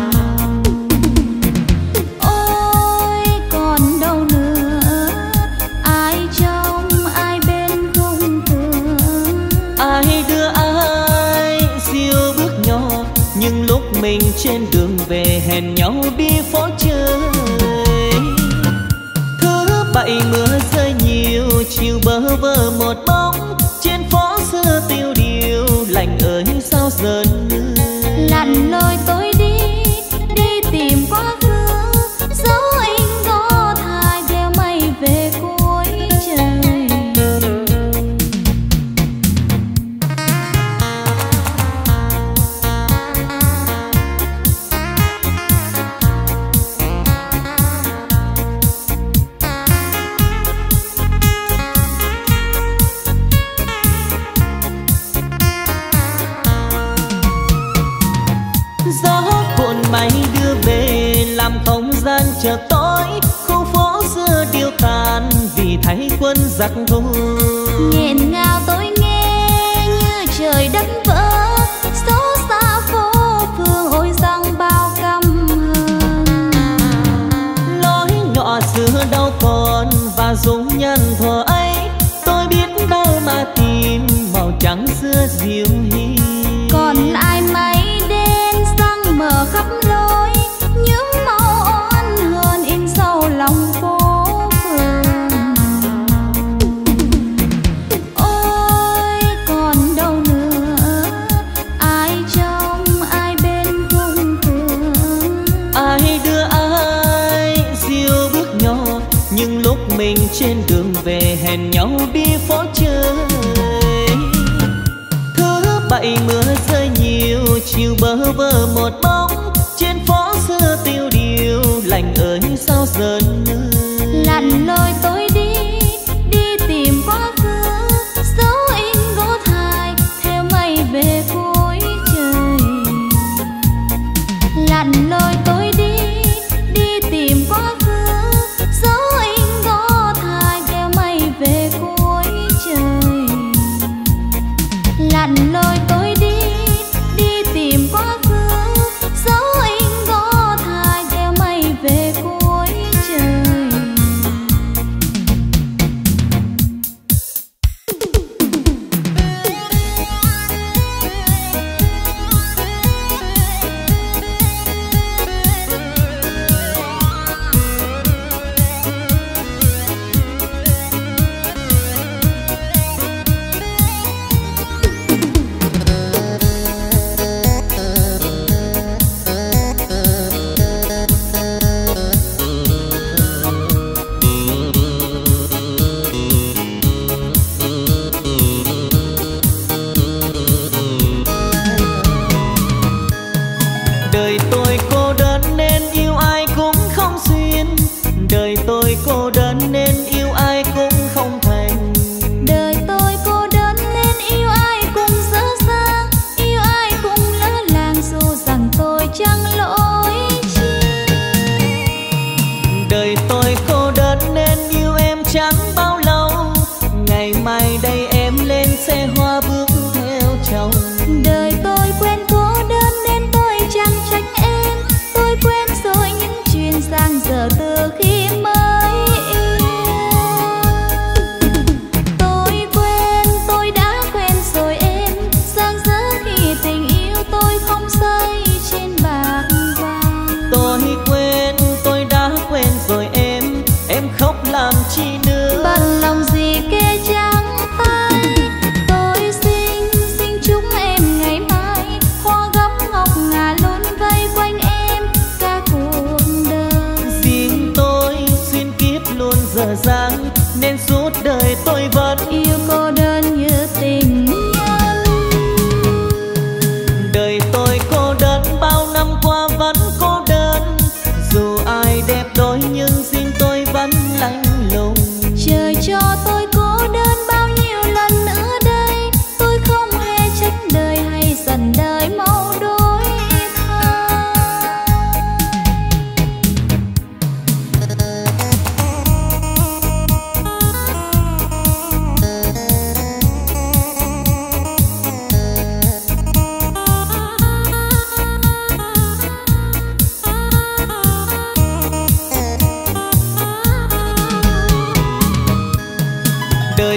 Ôi còn đâu nữa, ai trong ai bên không tưởng, Ai đưa ai siêu bước nhỏ, nhưng lúc mình trên đường về hẹn nhau đi phố chơi. Thứ bảy mưa rơi nhiều, chiều bơ vơ một bóng, trên phố xưa tiêu điều, lạnh ơi sao giờ nữa. lặn lội tôi đi tìm quá khứ, dấu in có thai theo mây về cuối trời. Gió cuộn máy đưa về làm không gian chợt tối, khu phố xưa điêu tàn vì thấy quân giặc thù. Nghẹn ngào tôi nghe như trời đất vỡ, xấu xa phố phường ôi rằng bao căm hờn. Lối nhỏ xưa đâu còn và dung nhân thuở ấy, tôi biết đâu mà tìm màu trắng xưa diệu hiền. Còn ai mấy đen sang mờ khắp lối, những màu oan hờn in sâu lòng phố phường. Ôi còn đâu nữa, ai trong ai bên không tưởng, Ai đưa ai siêu bước nhỏ, nhưng lúc mình trên đường về hẹn nhau đi phố chơi. Thứ bảy mưa rơi nhiều, chiều bơ vơ một bóng, trên phố xưa tiêu điều, lạnh ơi sao giờ nữa. lặn lội tôi đi tìm quá khứ, dấu in có thai theo mây về cuối trời. Lặn lội tôi đi tìm quá khứ, dấu in có thai theo mây về cuối trời. Lặn lội tôi đi tìm quá khứ, dấu in có thai theo mây về cuối trời.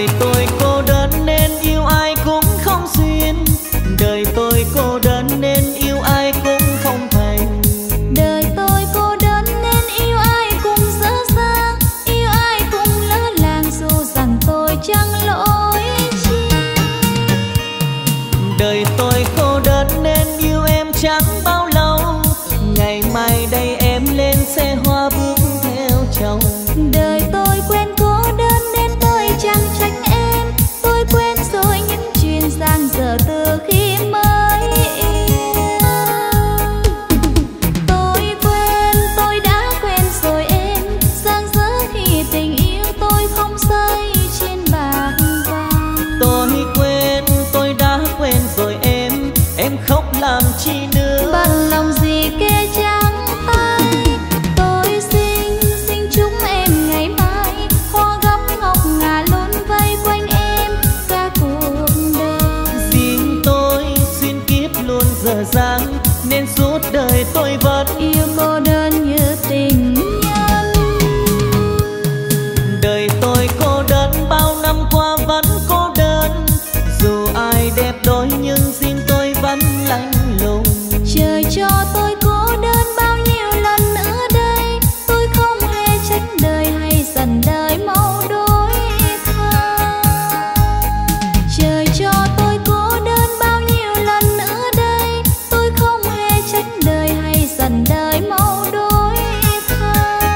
Đời tôi cô đơn nên yêu ai cũng không duyên, đời tôi cô đơn nên yêu ai cũng không thành. Đời tôi cô đơn nên yêu ai cũng dở dang, yêu ai cũng lỡ làng dù rằng tôi chẳng lỗi chi. Đời tôi cô đơn nên yêu em chẳng bao lâu, ngày mai đây em lên xe hoa bước theo chồng. Đời tôi quen cô đơn nên tôi chẳng trách em, tôi quen rồi những chuyện giang dở từ khi mới yêu. Tôi quen, tôi đã quen rồi em, giang dở khi tình yêu tôi không rơi trên bạc vàng. Tôi quen, tôi đã quen rồi em khóc làm chi nữa. Bận lòng gì kê trắng tay, tôi xin chúc em ngày mai hoa gấm ngọc ngà luôn vây quanh em cả cuộc đời. Riêng tôi xuyên kiếp luôn dở dang nên suốt đời tôi vẫn yêu cô đơn như tình nhân. Đời tôi cô đơn bao năm qua vẫn cô đơn, dù ai đẹp đôi nhưng riêng tôi vẫn lạnh lùng. Trời cho tôi cô đơn bao nhiêu lần nữa đây, tôi không hề trách đời hay dần đời mau đổi thay. Trời cho tôi cô đơn bao nhiêu lần nữa đây, tôi không hề trách đời hay dần đời mau đổi thay.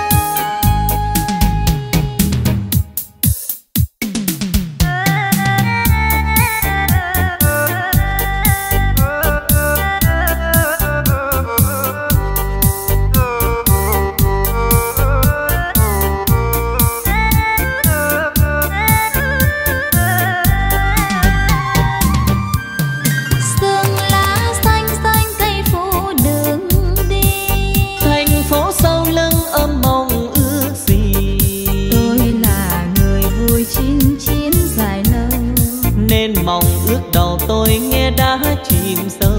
Sương lá xanh xanh cây phủ đường đi, Thành phố sau lưng ấm mong ước gì. tôi là người vui chinh chiến dài lâu, Nên mong ước đầu tôi nghe đã chìm sâu.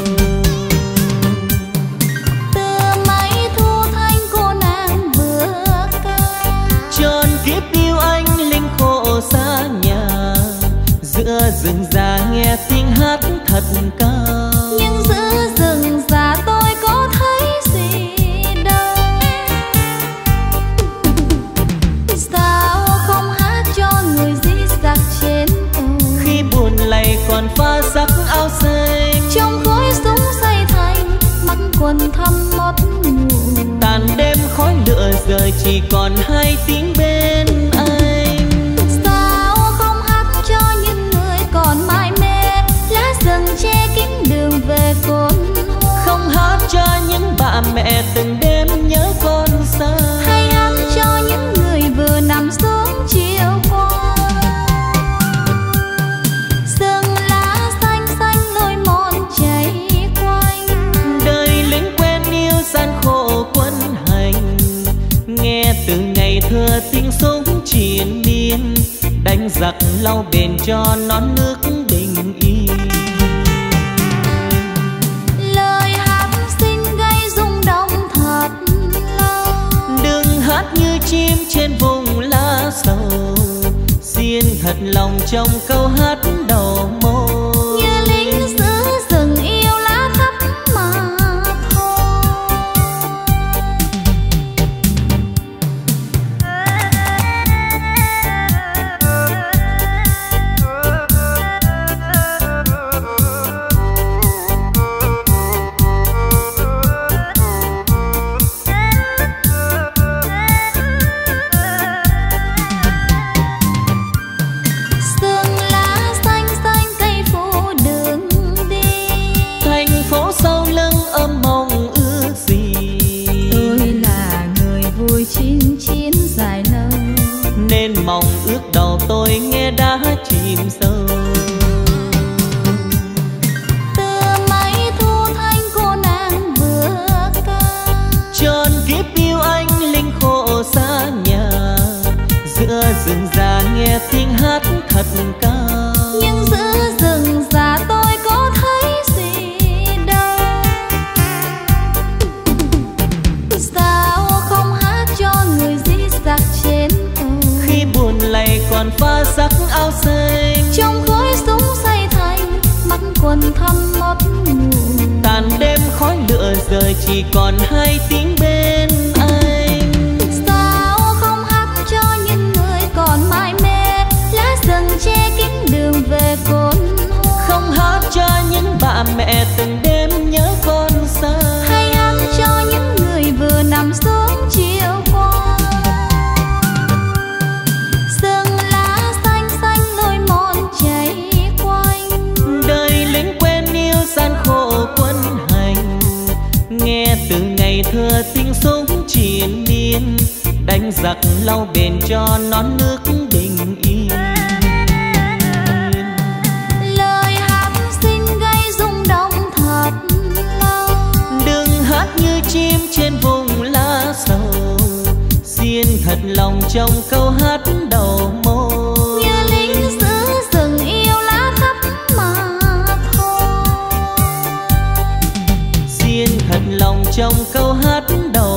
từ mấy thu thanh cô nàng vừa ca. Tròn kiếp yêu anh linh khổ xa nhà, giữa rừng già nghe tiếng hát thật cao. Nhưng giữa rừng già tôi có thấy gì đâu, sao không hát cho người di giặc trên tàu. Khi buồn lầy còn pha sắc áo xanh, Trong khói súng xây thành mắt quần thăm một ngủ. tàn đêm khói lửa giờ chỉ còn hai tiếng bên anh. Sao không hát cho những người còn mải mê, lá rừng che kín đường về cồn hoa. Không hát cho những bà mẹ từng đêm nhớ con xa, Hay hát cho những người vừa nằm xuống chiều qua. Sương lá xanh xanh lối mòn chảy quanh, đời lính quen yêu gian khổ quân hành. Nghe từ ngày thơ tiếng súng triền miên, đánh giặc lau bền cho non nước bình yên. lời hát xinh gây rung động thật lâu. Đừng hát như chim trên vùng lá sầu, xiên thật lòng trong câu hát đầu môi. Như lính giữ rừng yêu lá thắm mà thôi. Sương lá xanh xanh cây phủ đường đi, Thành phố sau lưng ấm mong ước gì. tôi là người vui chinh chiến dài lâu, Nên mong ước đầu tôi nghe đã chìm sâu. từ mấy thu thanh cô nàng vừa ca. Tròn kiếp yêu anh linh khổ xa nhà, giữa rừng già nghe tiếng hát thật cao. Nhưng giữa rừng già tôi có thấy gì đâu, sao không hát cho người di giặc trên tàu. Khi buồn lầy còn pha sắc áo xanh. Trong khói súng say thành mắt quần thăm mất ngủ. Tàn đêm khói lửa rời chỉ còn hai tiếng bên anh. Sao không hát cho những người còn mải mê, lá rừng che kín đường về cồn hoa. Không hát cho những bà mẹ từng đêm nhớ con xa, hay hát cho những người vừa nằm xuống chiều qua. Rừng lá xanh xanh lối mòn chảy quanh, đời lính quen yêu gian khổ quân hành. Nghe từ ngày thơ tiếng súng triền miên, đánh giặc lau bền cho non nước bình yên. lời hát xin gây rung động thật lâu. Đừng hát như chim trên vùng lá sầu, xiên thật lòng trong câu hát đầu môi. Như lính giữ rừng yêu lá thấp mà thôi. Xiên thật lòng trong câu hát đầu